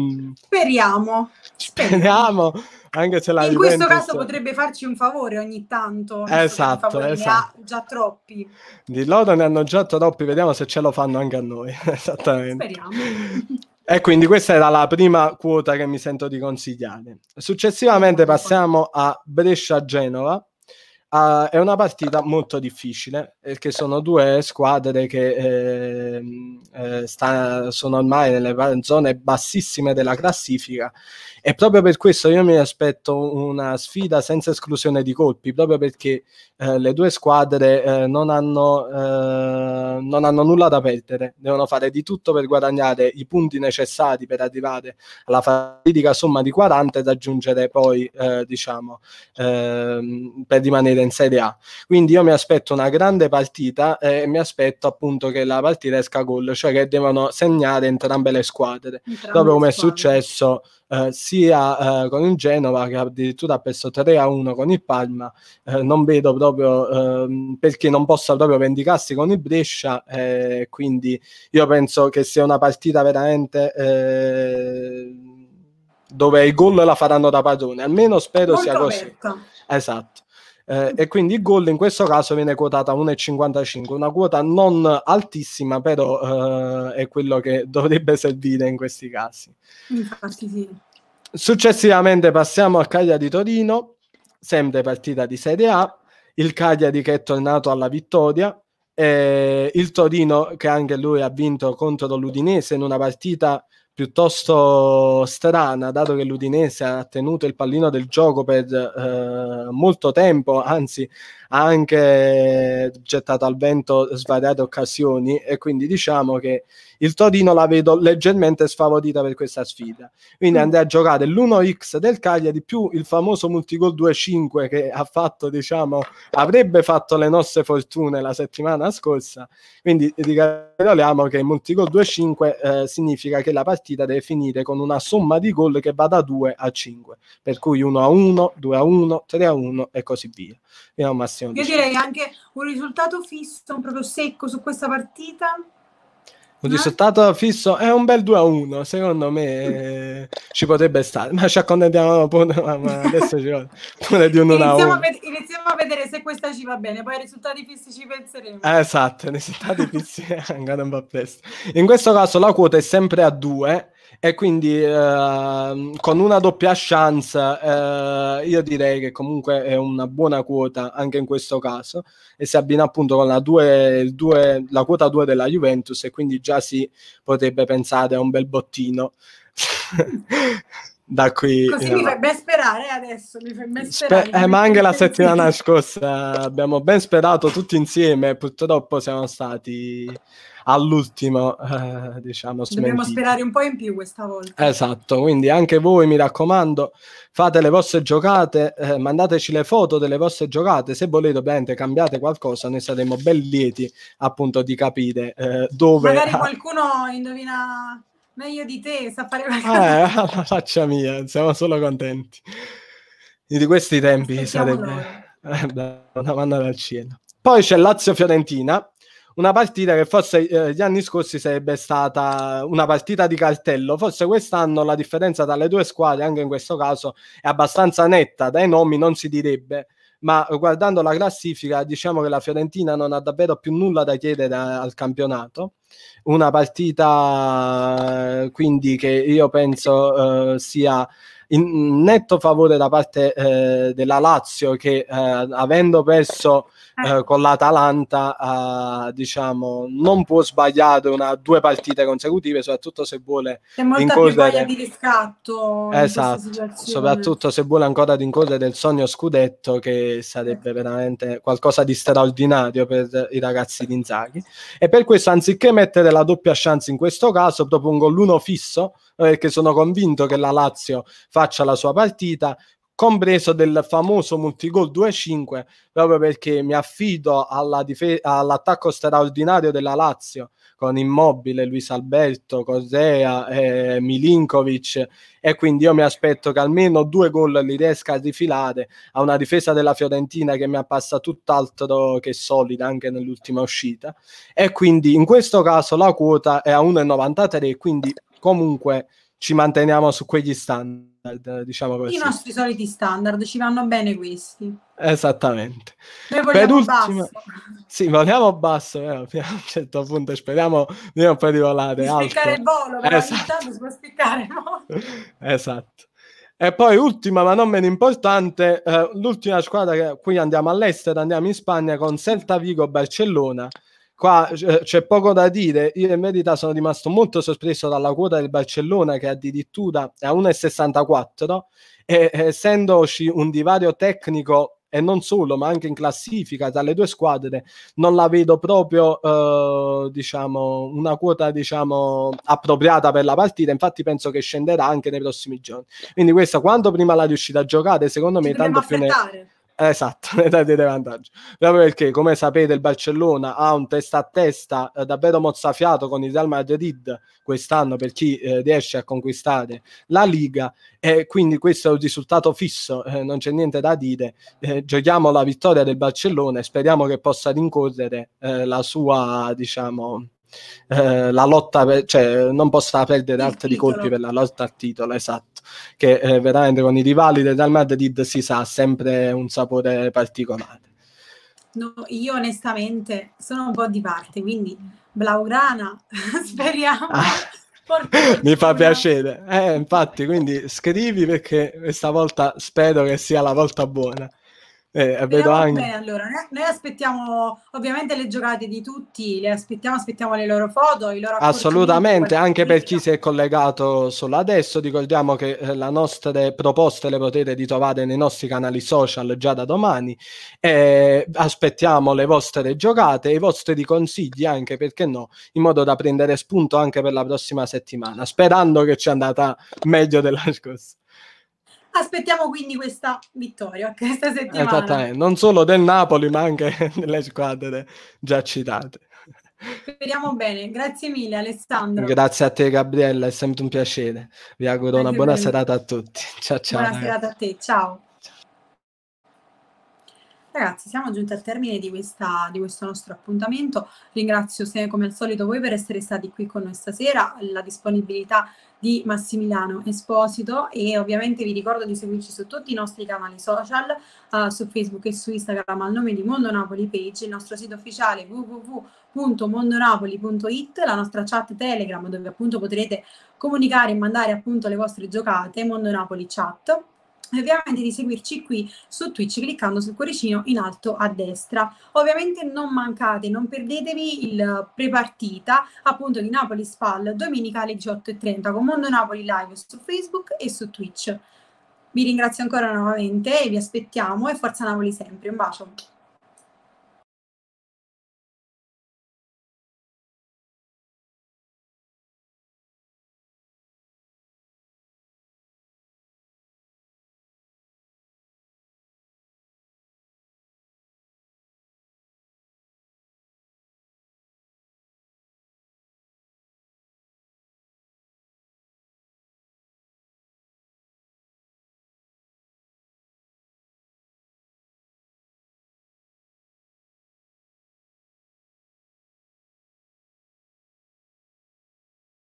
speriamo, anche se la in Juventus... questo caso potrebbe farci un favore ogni tanto. Esatto. Ne ha già troppi. Di loro ne hanno già troppi, vediamo se ce lo fanno anche a noi. Esattamente. Speriamo. E quindi questa era la prima quota che mi sento di consigliare. Successivamente passiamo a Brescia-Genova. È una partita molto difficile, perché sono due squadre che sono ormai nelle zone bassissime della classifica, e proprio per questo io mi aspetto una sfida senza esclusione di colpi, proprio perché le due squadre non hanno nulla da perdere, devono fare di tutto per guadagnare i punti necessari per arrivare alla fatidica somma di 40 e raggiungere poi per rimanere in Serie A. Quindi io mi aspetto una grande partita e mi aspetto appunto che la partita esca gol, cioè che devono segnare entrambe le squadre, proprio come è successo sia con il Genova, che addirittura ha perso 3-1 con il Parma. Non vedo proprio perché non possa proprio vendicarsi con il Brescia, quindi io penso che sia una partita veramente dove i gol la faranno da padrone, almeno spero molto sia così aperta. Esatto. E quindi il gol in questo caso viene quotata a 1,55, una quota non altissima, però è quello che dovrebbe servire in questi casi. Infatti sì. Successivamente passiamo al Cagliari-Torino, sempre partita di Serie A, il Cagliari che è tornato alla vittoria, il Torino che anche lui ha vinto contro l'Udinese in una partita piuttosto strana, dato che l'Udinese ha tenuto il pallino del gioco per molto tempo, anzi ha anche gettato al vento svariate occasioni, e quindi diciamo che il Torino la vedo leggermente sfavorita per questa sfida, quindi andrei a giocare l'1x del Cagliari più il famoso multigol 2-5 che ha fatto, avrebbe fatto le nostre fortune la settimana scorsa. Quindi ricapitoliamo che il multigol 2-5 significa che la partita deve finire con una somma di gol che va da 2 a 5, per cui 1-1, 2-1, 3-1 e così via. Io direi anche un risultato fisso, proprio secco su questa partita. Un risultato fisso è un bel 2-1, secondo me ci potrebbe stare, ma ci accontentiamo pure, ma adesso ci va pure di un 1-1. Iniziamo a vedere se questa ci va bene, poi ai risultati fissi ci penseremo. Esatto, i risultati fissi ancora un po' presto. In questo caso la quota è sempre a 2 e quindi con una doppia chance io direi che comunque è una buona quota anche in questo caso, e si abbina appunto con la quota 2 della Juventus, e quindi già si potrebbe pensare a un bel bottino. Da qui così mi fai ben sperare adesso, ma anche la settimana scorsa abbiamo ben sperato tutti insieme, purtroppo siamo stati all'ultimo smentiti. Dobbiamo sperare un po' in più questa volta. Esatto, quindi anche voi mi raccomando, fate le vostre giocate, mandateci le foto delle vostre giocate, se volete ovviamente cambiate qualcosa, noi saremo ben lieti appunto di capire dove magari qualcuno indovina meglio di te, sa fare la faccia mia, siamo solo contenti di questi tempi, sarebbe una manna dal cielo. Poi c'è Lazio-Fiorentina, una partita che forse gli anni scorsi sarebbe stata una partita di cartello, forse quest'anno la differenza tra le due squadre anche in questo caso è abbastanza netta, dai nomi non si direbbe, ma guardando la classifica diciamo che la Fiorentina non ha davvero più nulla da chiedere al campionato. Una partita quindi che io penso sia in netto favore da parte della Lazio, che avendo perso con l'Atalanta diciamo non può sbagliare due partite consecutive, soprattutto se vuole rincorrere di riscatto, esatto, soprattutto se vuole ancora rincorrere il sogno scudetto, che sarebbe veramente qualcosa di straordinario per i ragazzi di Inzaghi. E per questo, anziché mettere la doppia chance in questo caso, propongo l'1 fisso, perché sono convinto che la Lazio faccia la sua partita, compreso del famoso multigol 2-5, proprio perché mi affido all'attacco straordinario della Lazio, con Immobile, Luis Alberto, Correa, Milinkovic, e quindi io mi aspetto che almeno 2 gol li riesca a rifilare a una difesa della Fiorentina che mi appassa tutt'altro che solida anche nell'ultima uscita, e quindi in questo caso la quota è a 1,93, quindi comunque ci manteniamo su quegli standard, diciamo così. I nostri soliti standard, ci vanno bene questi. Esattamente. Noi vogliamo basso. Sì, vogliamo basso, fino a un certo punto, speriamo di non poi di volare alto. Spiccare il volo, però ogni tanto si può spiccare, no? Esatto. E poi ultima ma non meno importante, l'ultima squadra qui andiamo all'estero, andiamo in Spagna con Celta Vigo Barcellona. Qua c'è poco da dire, io in verità sono rimasto molto sorpreso dalla quota del Barcellona, che addirittura è a 1,64, e essendoci un divario tecnico e non solo, ma anche in classifica tra le due squadre, non la vedo proprio diciamo una quota diciamo appropriata per la partita. Infatti penso che scenderà anche nei prossimi giorni, quindi questa quanto prima la riuscita a giocare, secondo me tanto più esatto, ne date vantaggio, proprio perché come sapete il Barcellona ha un testa a testa davvero mozzafiato con il Real Madrid quest'anno, per chi riesce a conquistare la Liga, e quindi questo è un risultato fisso, non c'è niente da dire. Giochiamo la vittoria del Barcellona e speriamo che possa rincorrere la sua diciamo la lotta cioè non possa perdere altri colpi per la lotta al titolo, esatto, che veramente con i rivali del Real Madrid si sa sempre un sapore particolare. No, io onestamente sono un po' di parte, quindi Blaugrana speriamo mi fa piacere, infatti, quindi scrivi, perché questa volta spero che sia la volta buona. Vedo anche... bene, allora noi aspettiamo ovviamente le giocate di tutti, le aspettiamo le loro foto, i loro assolutamente, anche per chi si è collegato solo adesso. Ricordiamo che le nostre proposte le potete ritrovare nei nostri canali social già da domani, aspettiamo le vostre giocate e i vostri consigli anche, perché no, in modo da prendere spunto anche per la prossima settimana, sperando che ci è andata meglio della scorsa. Aspettiamo quindi questa vittoria questa settimana. Esattamente, non solo del Napoli ma anche delle squadre già citate. Speriamo bene, grazie mille Alessandro. Grazie a te Gabriella, è sempre un piacere. Vi auguro una buona serata a tutti. Ciao ciao. Buona serata a te, ciao. Ragazzi, siamo giunti al termine di questo nostro appuntamento. Ringrazio come al solito voi per essere stati qui con noi stasera, la disponibilità di Massimiliano Esposito, e ovviamente vi ricordo di seguirci su tutti i nostri canali social, su Facebook e su Instagram al nome di Mondo Napoli Page, il nostro sito ufficiale www.mondonapoli.it, la nostra chat Telegram dove appunto potrete comunicare e mandare appunto le vostre giocate, Mondo Napoli Chat. E ovviamente di seguirci qui su Twitch cliccando sul cuoricino in alto a destra. Ovviamente non mancate, non perdetevi il prepartita appunto di Napoli Spal domenica alle 18:30 con Mondo Napoli Live su Facebook e su Twitch. Vi ringrazio ancora nuovamente e vi aspettiamo, e forza Napoli sempre. Un bacio.